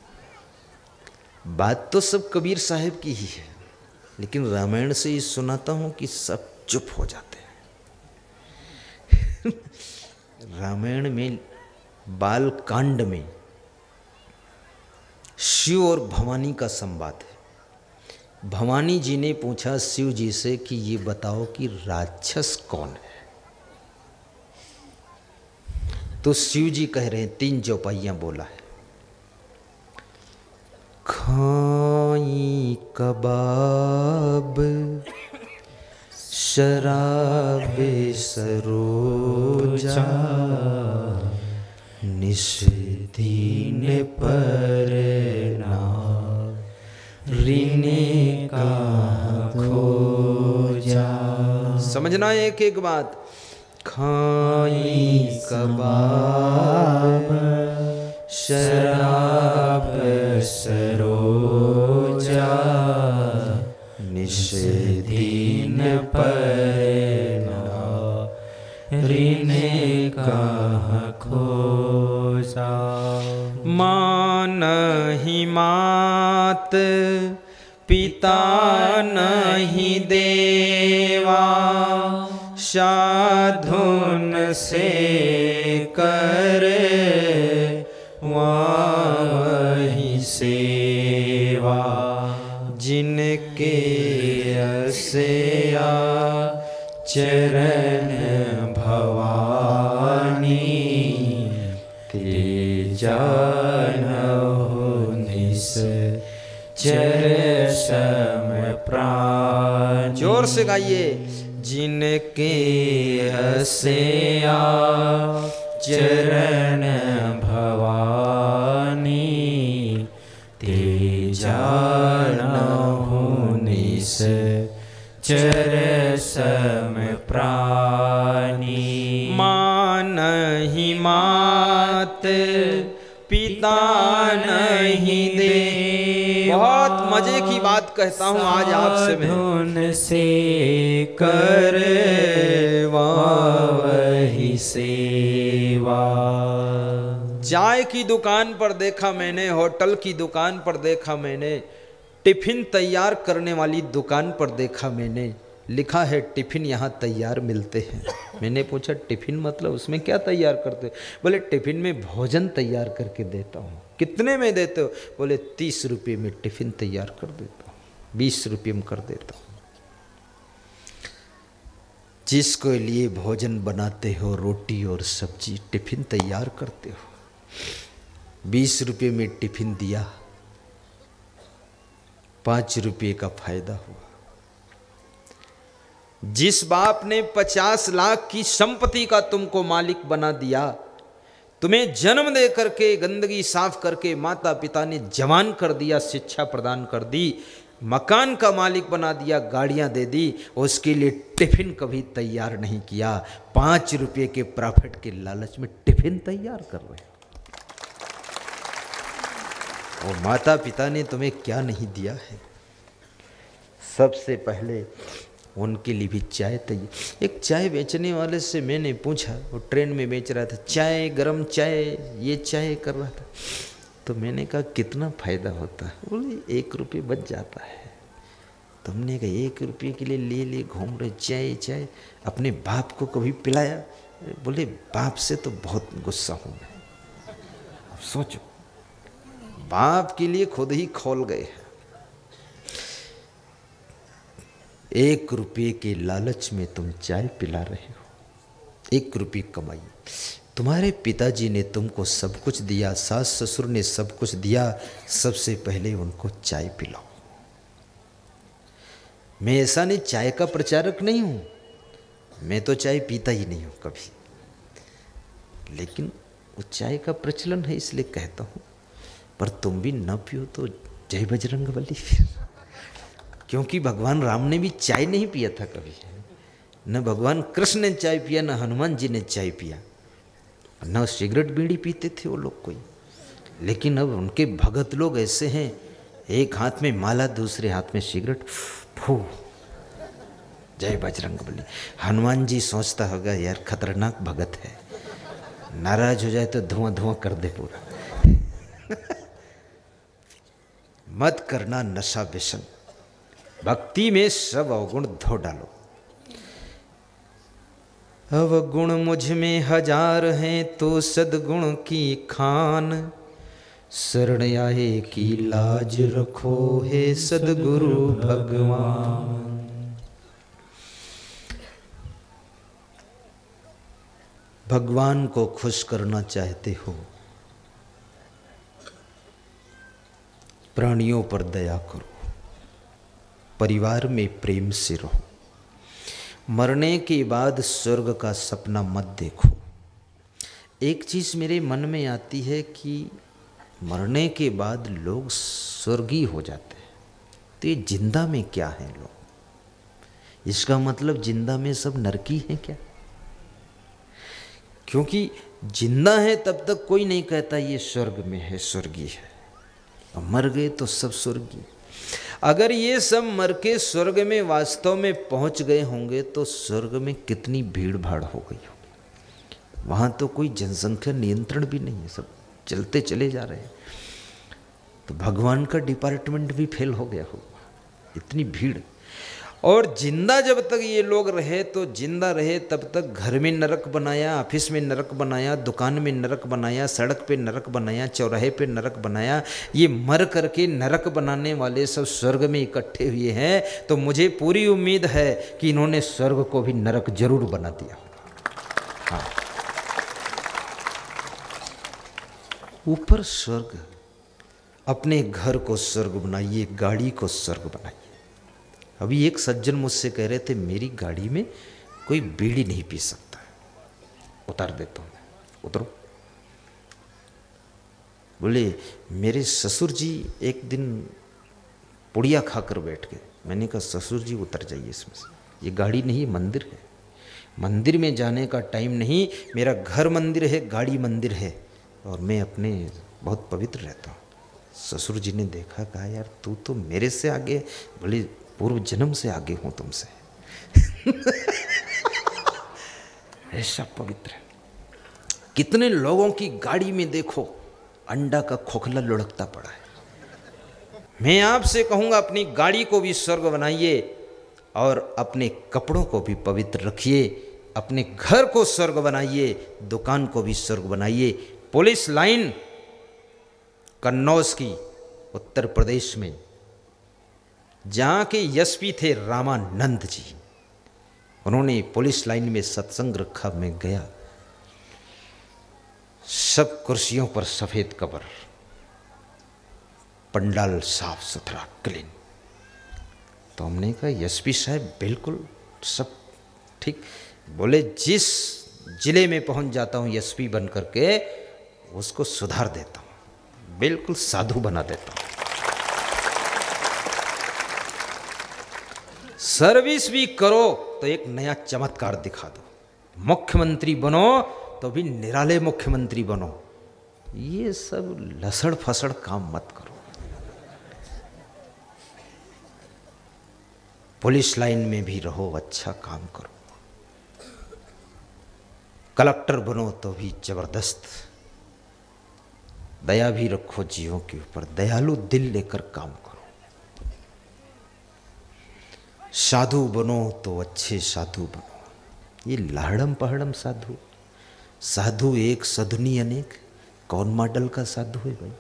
Speaker 1: बात तो सब कबीर साहब की ही है, लेकिन रामायण से ही सुनाता हूं कि सब चुप हो जाते हैं। रामायण में बाल कांड में शिव और भवानी का संवाद है। भवानी जी ने पूछा शिव जी से कि ये बताओ कि राक्षस कौन है? तो शिव जी कह रहे हैं, 3 चौपाइयां बोला है। खाई कबाब शराब सरोजा, निस्दीन पर ऋणी का खोजा। समझना एक एक बात। खाई कबाब शराब सरोजा, निशे दीन
Speaker 2: पर ऋण कहाँ खोजा।
Speaker 1: माँ नहीं मात पिता नहीं देवा, साधुन से करे वही सेवा। जिनके असेया चरण भवानी, ते जानहु निश्चर सम प्राण। जोर से गाइए। जिनके असेया चरण भवानी, ते जानहु निश्चर सम प्राणी। माँ नहीं मात पिता नहीं दे। बहुत मजे की बात कहता हूँ आज आपसे मैं।
Speaker 2: साधुन से करे वही सेवा।
Speaker 1: चाय की दुकान पर देखा मैंने, होटल की दुकान पर देखा मैंने, टिफिन तैयार करने वाली दुकान पर देखा मैंने, लिखा है टिफिन यहाँ तैयार मिलते हैं। मैंने पूछा टिफिन मतलब उसमें क्या तैयार करते हो? बोले टिफिन में भोजन तैयार करके देता हूँ। कितने में देते हो? बोले 30 रुपये में टिफिन तैयार कर देता हूँ, 20 रुपये में कर देता हूँ। जिसके लिए भोजन बनाते हो, रोटी और सब्जी, टिफिन तैयार करते हो, 20 रुपये में टिफिन दिया, 5 रुपये का फायदा हुआ। जिस बाप ने 50 लाख की संपत्ति का तुमको मालिक बना दिया, तुम्हें जन्म दे करके, गंदगी साफ करके माता पिता ने जवान कर दिया, शिक्षा प्रदान कर दी, मकान का मालिक बना दिया, गाड़ियां दे दी, उसके लिए टिफिन कभी तैयार नहीं किया। 5 रुपये के प्रॉफिट के लालच में टिफिन तैयार कर रहे हो। और माता पिता ने तुम्हें क्या नहीं दिया है। सबसे पहले उनके लिए भी चाय तैयार। एक चाय बेचने वाले से मैंने पूछा, वो ट्रेन में बेच रहा था चाय, गरम चाय, ये चाय कर रहा था, तो मैंने कहा कितना फ़ायदा होता है? बोले 1 रुपये बच जाता है। तो हमने कहा 1 रुपये के लिए ले घूम रहे चाय चाय, अपने बाप को कभी पिलाया? बोले बाप से तो बहुत गुस्सा हूँ मैं। अब सोचो, बाप के लिए खुद ही खोल गए। 1 रुपये के लालच में तुम चाय पिला रहे हो। 1 रुपये कमाई। तुम्हारे पिताजी ने तुमको सब कुछ दिया, सास ससुर ने सब कुछ दिया, सबसे पहले उनको चाय पिलाओ। मैं ऐसा नहीं, चाय का प्रचारक नहीं हूँ, मैं तो चाय पीता ही नहीं हूँ कभी, लेकिन वो चाय का प्रचलन है इसलिए कहता हूँ। पर तुम भी न पियो तो जय बजरंगबली। क्योंकि भगवान राम ने भी चाय नहीं पिया था कभी, न भगवान कृष्ण ने चाय पिया, न हनुमान जी ने चाय पिया, न सिगरेट बीड़ी पीते थे वो लोग कोई। लेकिन अब उनके भगत लोग ऐसे हैं, एक हाथ में माला, दूसरे हाथ में सिगरेट, फू जय बजरंगबली। हनुमान जी सोचता होगा यार खतरनाक भगत है, नाराज हो जाए तो धुआं धुआं कर दे पूरा। मत करना नशा व्यसन, भक्ति में सब अवगुण धो डालो। अवगुण मुझ में 1000 हैं तो सद्गुण की खान, शरण आए की लाज रखो हे सद्गुरु भगवान। भगवान को खुश करना चाहते हो, प्राणियों पर दया करो, परिवार में प्रेम से रहो। मरने के बाद स्वर्ग का सपना मत देखो। एक चीज़ मेरे मन में आती है कि मरने के बाद लोग स्वर्गीय हो जाते हैं, तो ये जिंदा में क्या है लोग? इसका मतलब जिंदा में सब नरकी हैं क्या? क्योंकि जिंदा है तब तक कोई नहीं कहता ये स्वर्ग में है, स्वर्गीय है, और मर गए तो सब स्वर्गीय। अगर ये सब मर के स्वर्ग में वास्तव में पहुंच गए होंगे तो स्वर्ग में कितनी भीड़ भाड़ हो गई होगी। वहाँ तो कोई जनसंख्या नियंत्रण भी नहीं है, सब चलते चले जा रहे हैं। तो भगवान का डिपार्टमेंट भी फेल हो गया होगा, इतनी भीड़। और जिंदा जब तक ये लोग रहे तो जिंदा रहे तब तक घर में नरक बनाया, ऑफिस में नरक बनाया, दुकान में नरक बनाया, सड़क पे नरक बनाया, चौराहे पे नरक बनाया। ये मर करके नरक बनाने वाले सब स्वर्ग में इकट्ठे हुए हैं, तो मुझे पूरी उम्मीद है कि इन्होंने स्वर्ग को भी नरक जरूर बना दिया। हाँ, ऊपर स्वर्ग, अपने घर को स्वर्ग बनाइए, गाड़ी को स्वर्ग बनाइए। अभी एक सज्जन मुझसे कह रहे थे मेरी गाड़ी में कोई बीड़ी नहीं पी सकता है, उतार देता हूँ। उतरो। बोले मेरे ससुर जी एक दिन पुड़िया खाकर बैठ गए। मैंने कहा ससुर जी उतर जाइए इसमें से, ये गाड़ी नहीं मंदिर है, मंदिर में जाने का टाइम नहीं। मेरा घर मंदिर है, गाड़ी मंदिर है, और मैं अपने बहुत पवित्र रहता हूँ। ससुर जी ने देखा, कहा यार तू तो मेरे से आगे, बोले पूर्व जन्म से आगे हूं तुमसे। ऐसा पवित्र है। कितने लोगों की गाड़ी में देखो अंडा का खोखला लुढ़कता पड़ा है। मैं आपसे कहूंगा अपनी गाड़ी को भी स्वर्ग बनाइए और अपने कपड़ों को भी पवित्र रखिए, अपने घर को स्वर्ग बनाइए, दुकान को भी स्वर्ग बनाइए। पुलिस लाइन कन्नौज की उत्तर प्रदेश में, जहाँ के एसपी थे रामानंद जी, उन्होंने पुलिस लाइन में सत्संग रखा। मैं गया, सब कुर्सियों पर सफ़ेद कवर, पंडाल साफ सुथरा क्लीन। तो हमने कहा एसपी साहब बिल्कुल सब ठीक। बोले जिस जिले में पहुंच जाता हूँ एसपी बन करके उसको सुधार देता हूँ, बिल्कुल साधु बना देता हूँ। सर्विस भी करो तो एक नया चमत्कार दिखा दो, मुख्यमंत्री बनो तो भी निराले मुख्यमंत्री बनो। ये सब लसड़ फसड़ काम मत करो। पुलिस लाइन में भी रहो, अच्छा काम करो। कलेक्टर बनो तो भी जबरदस्त दया भी रखो जीवों के ऊपर, दयालु दिल लेकर काम करो। साधु बनो तो अच्छे साधु बनो। ये लाहड़म पहाड़म साधु, साधु एक सधुनी अनेक, कौन मॉडल का साधु है भाई?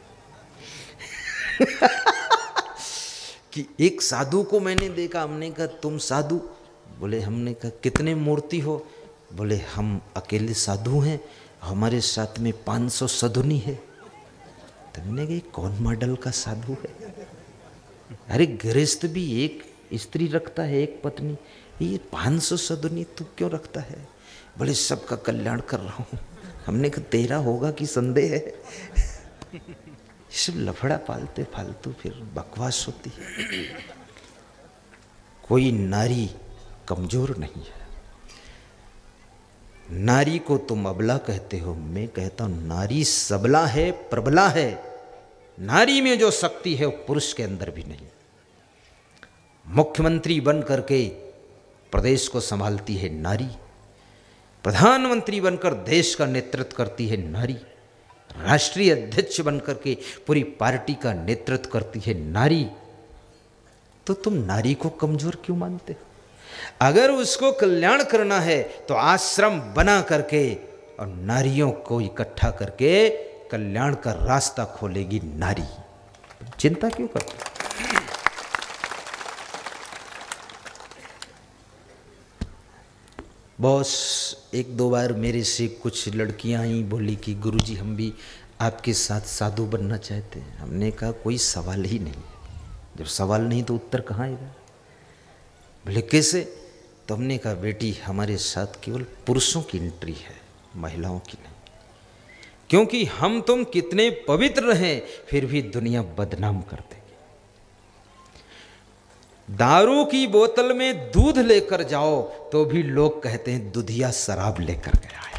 Speaker 1: कि एक साधु को मैंने देखा, हमने कहा तुम साधु? बोले हमने कहा कितने मूर्ति हो? बोले हम अकेले साधु हैं, हमारे साथ में 500 सधुनी है। तो हमने कहा कौन मॉडल का साधु है? अरे गृहस्थ भी एक स्त्री रखता है, एक पत्नी, ये 500 सधुनी तू क्यों रखता है? बोले सबका कल्याण कर रहा हूँ। हमने कहा तेरा होगा कि संदेह है? सब लफड़ा पालते फालतू फिर बकवास होती है। कोई नारी कमजोर नहीं है। नारी को तुम अबला कहते हो, मैं कहता हूं नारी सबला है, प्रबला है। नारी में जो शक्ति है वो पुरुष के अंदर भी नहीं। मुख्यमंत्री बन करके प्रदेश को संभालती है नारी, प्रधानमंत्री बनकर देश का नेतृत्व करती है नारी, राष्ट्रीय अध्यक्ष बनकर के पूरी पार्टी का नेतृत्व करती है नारी। तो तुम नारी को कमजोर क्यों मानते हो? अगर उसको कल्याण करना है तो आश्रम बना करके और नारियों को इकट्ठा करके कल्याण का रास्ता खोलेगी नारी। चिंता क्यों करते? बॉस एक दो बार मेरे से कुछ लड़कियां आई, बोली कि गुरुजी हम भी आपके साथ साधु बनना चाहते हैं। हमने कहा कोई सवाल ही नहीं, जब सवाल नहीं तो उत्तर कहाँ आएगा? बोले कैसे? तो हमने कहा बेटी हमारे साथ केवल पुरुषों की एंट्री है, महिलाओं की नहीं। क्योंकि हम तुम कितने पवित्र रहें फिर भी दुनिया बदनाम कर देगी। दारू की बोतल में दूध लेकर जाओ तो भी लोग कहते हैं दुधिया शराब लेकर गया है।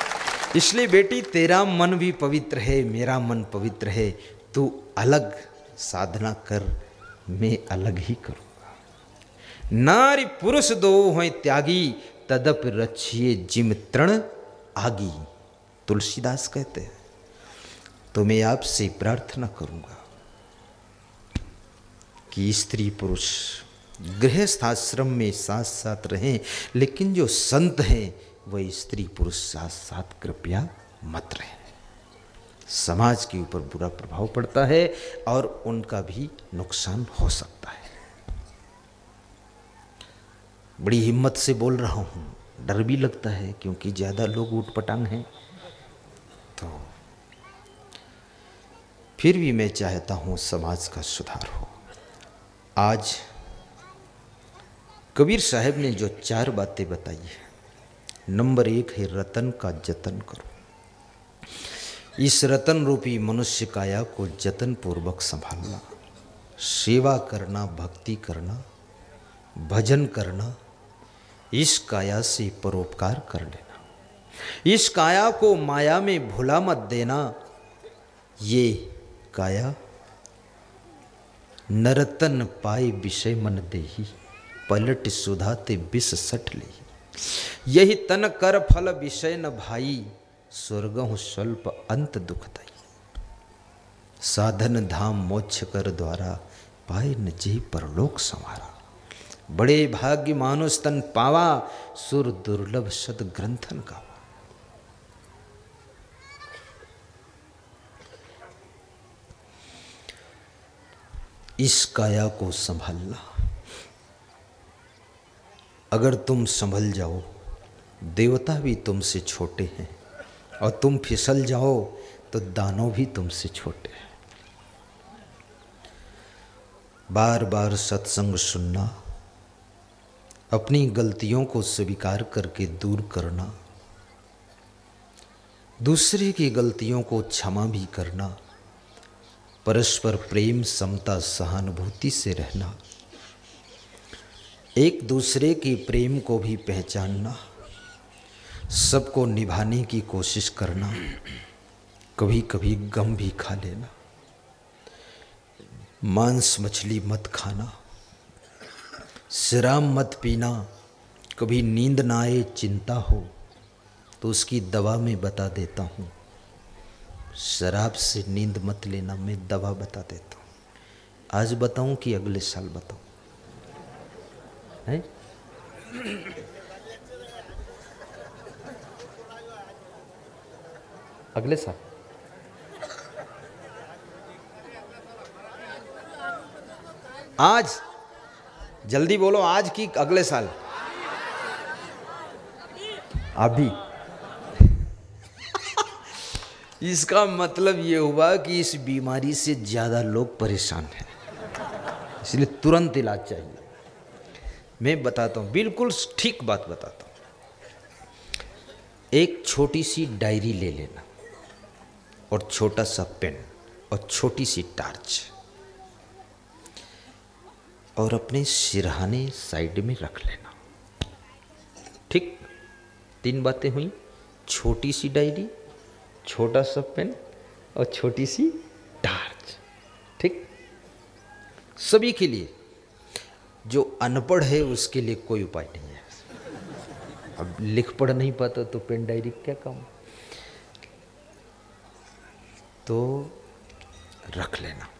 Speaker 1: इसलिए बेटी तेरा मन भी पवित्र है, मेरा मन पवित्र है। तू अलग साधना कर, मैं अलग ही करूँगा। नारी पुरुष दो हैं त्यागी, तदप रक्षिए जिम तृण आगी। तुलसीदास कहते हैं, तो मैं आपसे प्रार्थना करूँगा कि स्त्री पुरुष गृहस्थ आश्रम में साथ साथ रहें, लेकिन जो संत हैं वह स्त्री पुरुष साथ साथ कृपया मत रहें। समाज के ऊपर बुरा प्रभाव पड़ता है और उनका भी नुकसान हो सकता है। बड़ी हिम्मत से बोल रहा हूँ, डर भी लगता है क्योंकि ज़्यादा लोग ऊटपटांग हैं, तो फिर भी मैं चाहता हूँ समाज का सुधार हो। आज कबीर साहब ने जो 4 बातें बताई है, नंबर 1 है रतन का जतन करो। इस रतन रूपी मनुष्य काया को जतन पूर्वक संभालना, सेवा करना, भक्ति करना, भजन करना, इस काया से परोपकार कर लेना। इस काया को माया में भुला मत देना। ये काया नरतन पाए विषय मन देही, पलट सुधाते विष सठ ले। यही तन कर फल विषय न भाई, स्वर्गहु स्वल्प अंत दुखदाई। साधन धाम मोक्ष कर द्वारा, पाए न जे परलोक संवारा। बड़े भाग्य मानुष तन पावा, सुर दुर्लभ सद ग्रंथन गावा। इस काया को संभालना, अगर तुम संभल जाओ, देवता भी तुमसे छोटे हैं, और तुम फिसल जाओ तो दानव भी तुमसे छोटे हैं। बार बार सत्संग सुनना, अपनी गलतियों को स्वीकार करके दूर करना, दूसरे की गलतियों को क्षमा भी करना, परस्पर प्रेम, समता, सहानुभूति से रहना, एक दूसरे के प्रेम को भी पहचानना, सबको निभाने की कोशिश करना, कभी कभी गम भी खा लेना, मांस मछली मत खाना, शराब मत पीना। कभी नींद ना आए, चिंता हो तो उसकी दवा मैं बता देता हूँ। शराब से नींद मत लेना, मैं दवा बता देता हूँ। आज बताऊँ कि अगले साल बताऊँ? है अगले साल? आज जल्दी बोलो, आज की अगले साल? अभी। इसका मतलब ये हुआ कि इस बीमारी से ज़्यादा लोग परेशान हैं, इसलिए तुरंत इलाज चाहिए। मैं बताता हूँ, बिल्कुल ठीक बात बताता हूँ। एक छोटी सी डायरी ले लेना और छोटा सा पेन और छोटी सी टार्च, और अपने सिरहाने साइड में रख लेना। ठीक, 3 बातें हुई। छोटी सी डायरी, छोटा सा पेन और छोटी सी टार्च। ठीक, सभी के लिए। जो अनपढ़ है उसके लिए कोई उपाय नहीं है। अब लिख पढ़ नहीं पाता तो पेन डायरी क्या काम, तो रख लेना।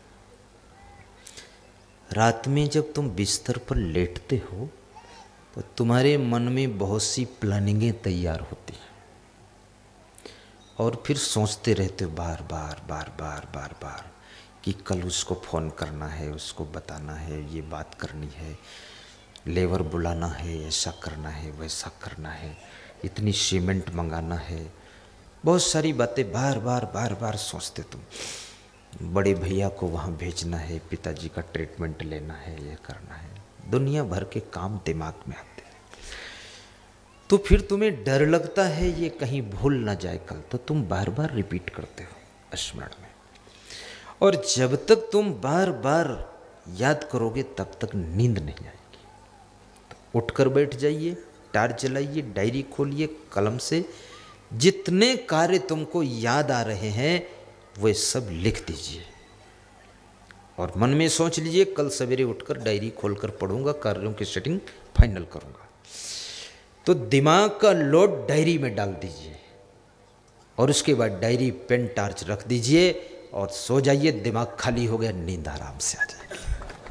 Speaker 1: रात में जब तुम बिस्तर पर लेटते हो तो तुम्हारे मन में बहुत सी प्लानिंगें तैयार होती हैं, और फिर सोचते रहते हो बार बार बार बार बार बार कि कल उसको फ़ोन करना है, उसको बताना है, ये बात करनी है, लेबर बुलाना है, ऐसा करना है, वैसा करना है, इतनी सीमेंट मंगाना है। बहुत सारी बातें बार बार बार बार सोचते तुम। बड़े भैया को वहाँ भेजना है, पिताजी का ट्रीटमेंट लेना है, ये करना है, दुनिया भर के काम दिमाग में आते हैं। तो फिर तुम्हें डर लगता है ये कहीं भूल ना जाए कल, तो तुम बार बार रिपीट करते हो स्मरण में। और जब तक तुम बार बार याद करोगे तब तक नींद नहीं आएगी। तो उठकर बैठ जाइए, टार्च जलाइए, डायरी खोलिए, कलम से जितने कार्य तुमको याद आ रहे हैं वे सब लिख दीजिए। और मन में सोच लीजिए कल सवेरे उठकर डायरी खोलकर पढ़ूंगा, कार्यों की सेटिंग फाइनल करूंगा। तो दिमाग का लोड डायरी में डाल दीजिए और उसके बाद डायरी पेन टार्च रख दीजिए और सो जाइए। दिमाग खाली हो गया, नींद आराम से आ जाएगी।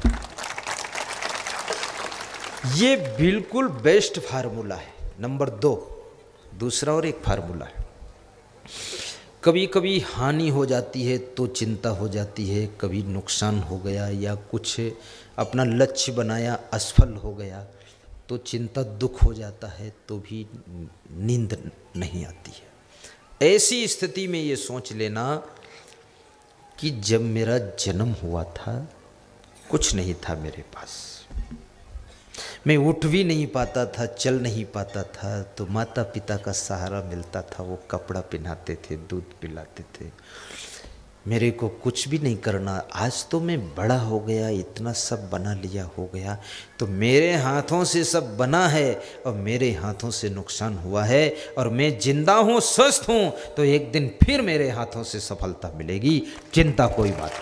Speaker 1: ये बिल्कुल बेस्ट फार्मूला है। नंबर 2, दूसरा और एक फार्मूला है। कभी कभी हानि हो जाती है तो चिंता हो जाती है, कभी नुकसान हो गया या कुछ अपना लक्ष्य बनाया असफल हो गया तो चिंता दुख हो जाता है, तो भी नींद नहीं आती है। ऐसी स्थिति में ये सोच लेना कि जब मेरा जन्म हुआ था कुछ नहीं था मेरे पास, मैं उठ भी नहीं पाता था, चल नहीं पाता था, तो माता पिता का सहारा मिलता था। वो कपड़ा पहनाते थे, दूध पिलाते थे, मेरे को कुछ भी नहीं करना। आज तो मैं बड़ा हो गया, इतना सब बना लिया हो गया, तो मेरे हाथों से सब बना है और मेरे हाथों से नुकसान हुआ है और मैं जिंदा हूँ, स्वस्थ हूँ, तो एक दिन फिर मेरे हाथों से सफलता मिलेगी, चिंता कोई बात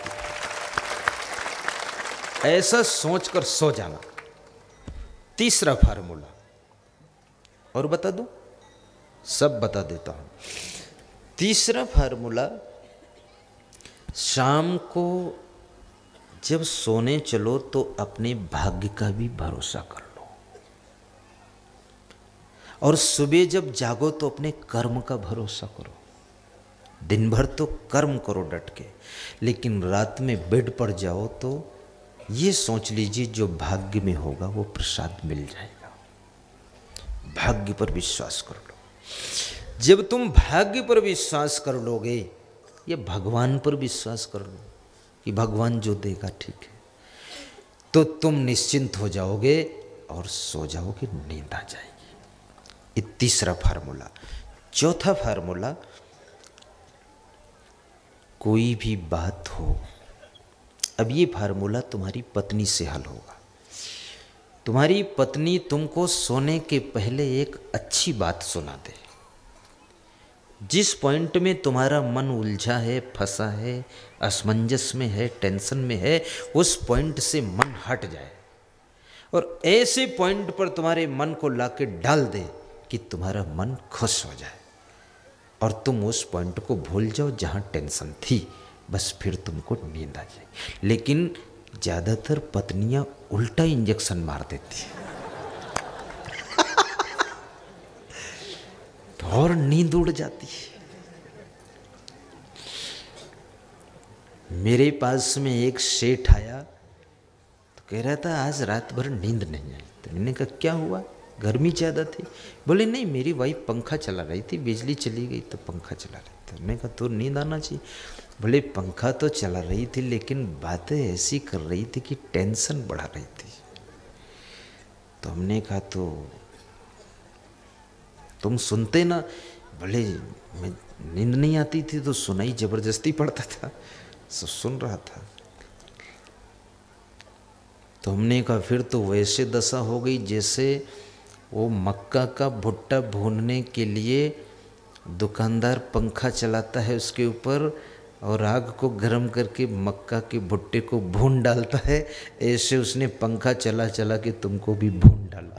Speaker 1: नहीं। ऐसा सोचकर सो जाना। तीसरा फार्मूला और बता दूं, सब बता देता हूं। तीसरा फार्मूला, शाम को जब सोने चलो तो अपने भाग्य का भी भरोसा कर लो, और सुबह जब जागो तो अपने कर्म का भरोसा करो। दिन भर तो कर्म करो डट के, लेकिन रात में बेड पर जाओ तो ये सोच लीजिए जो भाग्य में होगा वो प्रसाद मिल जाएगा। भाग्य पर विश्वास कर लो। जब तुम भाग्य पर विश्वास कर लोगे या भगवान पर विश्वास कर लो कि भगवान जो देगा ठीक है, तो तुम निश्चिंत हो जाओगे और सो जाओगे, नींद आ जाएगी। ये तीसरा फार्मूला। चौथा फार्मूला, कोई भी बात हो, अब ये फार्मूला तुम्हारी पत्नी से हल होगा। तुम्हारी पत्नी तुमको सोने के पहले एक अच्छी बात सुना दे। जिस पॉइंट में तुम्हारा मन उलझा है, फंसा है, असमंजस में है, टेंशन में है, उस पॉइंट से मन हट जाए और ऐसे पॉइंट पर तुम्हारे मन को लाके डाल दे कि तुम्हारा मन खुश हो जाए और तुम उस पॉइंट को भूल जाओ जहाँ टेंशन थी, बस फिर तुमको नींद आ जाएगी। लेकिन ज़्यादातर पत्नियां उल्टा इंजेक्शन मार देती है तो और नींद उड़ जाती है। मेरे पास में एक सेठ आया तो कह रहा था आज रात भर नींद नहीं आई। तो मैंने कहा क्या हुआ, गर्मी ज़्यादा थी? बोले नहीं, मेरी वाइफ पंखा चला रही थी, बिजली चली गई तो पंखा चला रही थी। मैंने कहा तो नींद आना चाहिए। बोले पंखा तो चला रही थी लेकिन बातें ऐसी कर रही थी कि टेंशन बढ़ा रही थी। तो हमने कहा तो तुम सुनते ना? बोले मैं नींद नहीं आती थी तो सुनाई जबरदस्ती पड़ता था, सब सुन रहा था। तो हमने कहा फिर तो वैसे दशा हो गई जैसे वो मक्का का भुट्टा भूनने के लिए दुकानदार पंखा चलाता है उसके ऊपर और आग को गर्म करके मक्का के भुट्टे को भून डालता है, ऐसे उसने पंखा चला चला के तुमको भी भून डाला।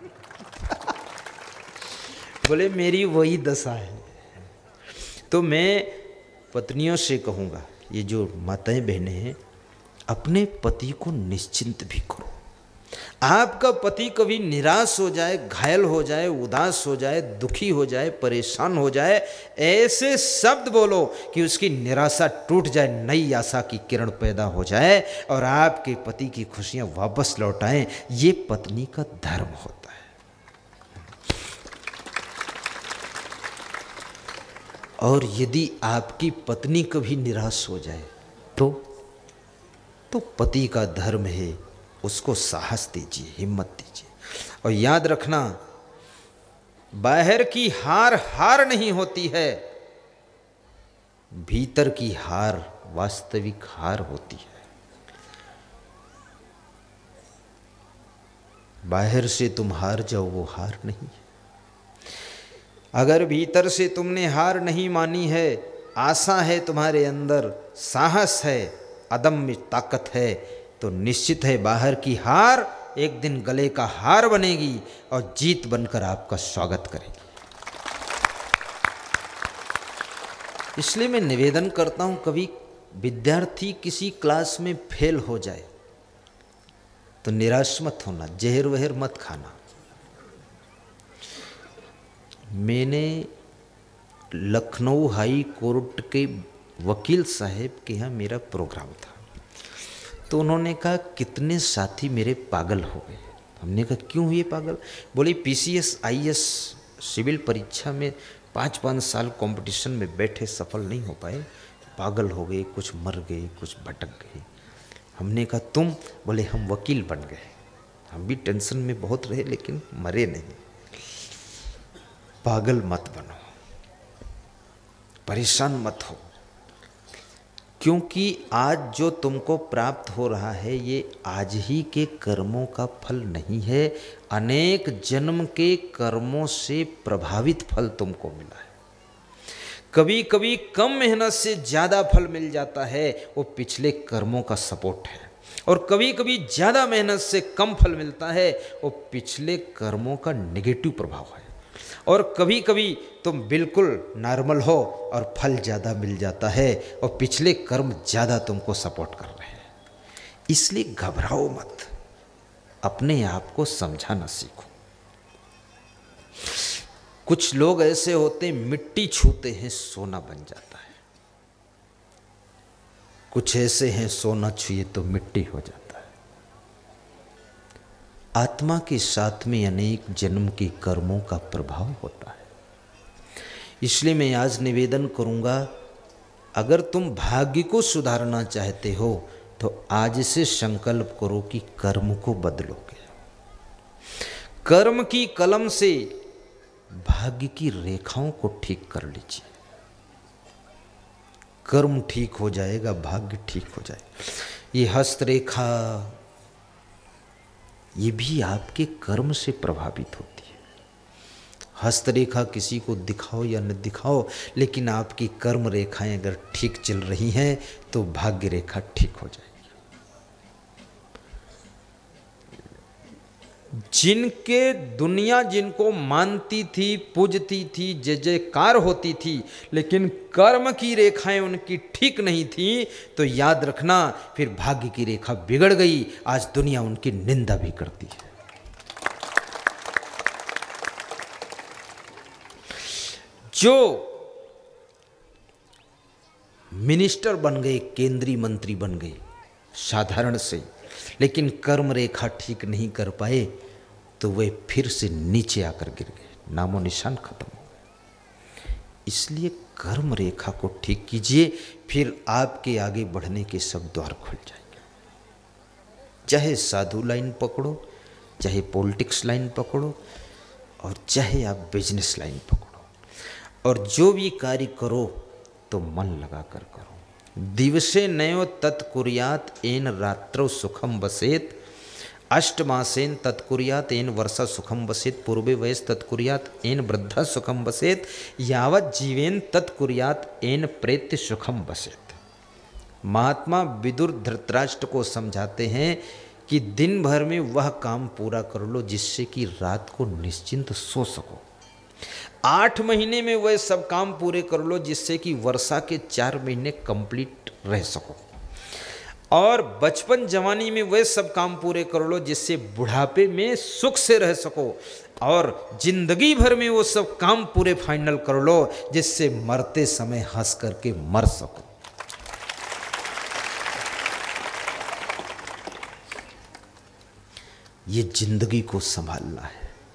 Speaker 1: बोले मेरी वही दशा है। तो मैं पत्नियों से कहूँगा, ये जो माताएं बहनें हैं, अपने पति को निश्चिंत भी करो। आपका पति कभी निराश हो जाए, घायल हो जाए, उदास हो जाए, दुखी हो जाए, परेशान हो जाए, ऐसे शब्द बोलो कि उसकी निराशा टूट जाए, नई आशा की किरण पैदा हो जाए और आपके पति की खुशियां वापस लौट आएं। ये पत्नी का धर्म होता है। और यदि आपकी पत्नी कभी निराश हो जाए तो पति का धर्म है, उसको साहस दीजिए, हिम्मत दीजिए। और याद रखना, बाहर की हार हार नहीं होती है, भीतर की हार वास्तविक हार होती है। बाहर से तुम हार जाओ वो हार नहीं है। अगर भीतर से तुमने हार नहीं मानी है, आशा है तुम्हारे अंदर, साहस है, अदम्य ताकत है तो निश्चित है बाहर की हार एक दिन गले का हार बनेगी और जीत बनकर आपका स्वागत करेगी। इसलिए मैं निवेदन करता हूं, कभी विद्यार्थी किसी क्लास में फेल हो जाए तो निराश मत होना, जहर वहर मत खाना। मैंने लखनऊ हाई कोर्ट के वकील साहब के यहाँ मेरा प्रोग्राम था, तो उन्होंने कहा कितने साथी मेरे पागल हो गए। हमने कहा क्यों हुए पागल? बोले PCS IAS सिविल परीक्षा में 5-5 साल कंपटीशन में बैठे, सफल नहीं हो पाए, पागल हो गए, कुछ मर गए, कुछ भटक गए। हमने कहा तुम? बोले हम वकील बन गए। हम भी टेंशन में बहुत रहे लेकिन मरे नहीं। पागल मत बनो, परेशान मत हो, क्योंकि आज जो तुमको प्राप्त हो रहा है ये आज ही के कर्मों का फल नहीं है, अनेक जन्म के कर्मों से प्रभावित फल तुमको मिला है। कभी कभी कम मेहनत से ज़्यादा फल मिल जाता है, वो पिछले कर्मों का सपोर्ट है, और कभी कभी ज़्यादा मेहनत से कम फल मिलता है, वो पिछले कर्मों का नेगेटिव प्रभाव है। और कभी कभी तुम बिल्कुल नॉर्मल हो और फल ज़्यादा मिल जाता है, और पिछले कर्म ज़्यादा तुमको सपोर्ट कर रहे हैं। इसलिए घबराओ मत, अपने आप को समझाना सीखो। कुछ लोग ऐसे होते मिट्टी छूते हैं सोना बन जाता है, कुछ ऐसे हैं सोना छुए तो मिट्टी हो जाता है। आत्मा के साथ में अनेक जन्म के कर्मों का प्रभाव होता है। इसलिए मैं आज निवेदन करूंगा, अगर तुम भाग्य को सुधारना चाहते हो तो आज से संकल्प करो कि कर्म को बदलोगे। कर्म की कलम से भाग्य की रेखाओं को ठीक कर लीजिए। कर्म ठीक हो जाएगा, भाग्य ठीक हो जाएगा। ये हस्तरेखा ये भी आपके कर्म से प्रभावित होती है। हस्तरेखा किसी को दिखाओ या न दिखाओ, लेकिन आपकी कर्म रेखाएं अगर ठीक चल रही हैं तो भाग्य रेखा ठीक हो जाएगी। जिनके दुनिया जिनको मानती थी, पूजती थी, जय जयकार होती थी, लेकिन कर्म की रेखाएं उनकी ठीक नहीं थी, तो याद रखना फिर भाग्य की रेखा बिगड़ गई। आज दुनिया उनकी निंदा भी करती है। जो मिनिस्टर बन गए, केंद्रीय मंत्री बन गए साधारण से, लेकिन कर्म रेखा ठीक नहीं कर पाए, तो वे फिर से नीचे आकर गिर गए, नामो निशान खत्म हो गए। इसलिए कर्म रेखा को ठीक कीजिए, फिर आपके आगे बढ़ने के सब द्वार खुल जाएंगे। चाहे साधु लाइन पकड़ो, चाहे पॉलिटिक्स लाइन पकड़ो, और चाहे आप बिजनेस लाइन पकड़ो, और जो भी कार्य करो तो मन लगा कर करो। दिवसे नयो तत्कुर्यात येन रात्रौ सुखम वसेत, अष्टमासेन तत्कुर्यात येन वर्षा सुखम वसेत, पूर्वे वयस तत्कुर्यात येन वृद्धा सुखम वसेत, यावत जीवेन तत्कुर्यात येन प्रेत्य सुखम वसेत। महात्मा विदुर धृतराष्ट्र को समझाते हैं कि दिन भर में वह काम पूरा कर लो जिससे कि रात को निश्चिंत सो सको। 8 महीने में वह सब काम पूरे कर लो जिससे कि वर्षा के 4 महीने कंप्लीट रह सको, और बचपन जवानी में वह सब काम पूरे कर लो जिससे बुढ़ापे में सुख से रह सको, और जिंदगी भर में वो सब काम पूरे फाइनल कर लो जिससे मरते समय हंस करके मर सको। ये जिंदगी को संभालना है।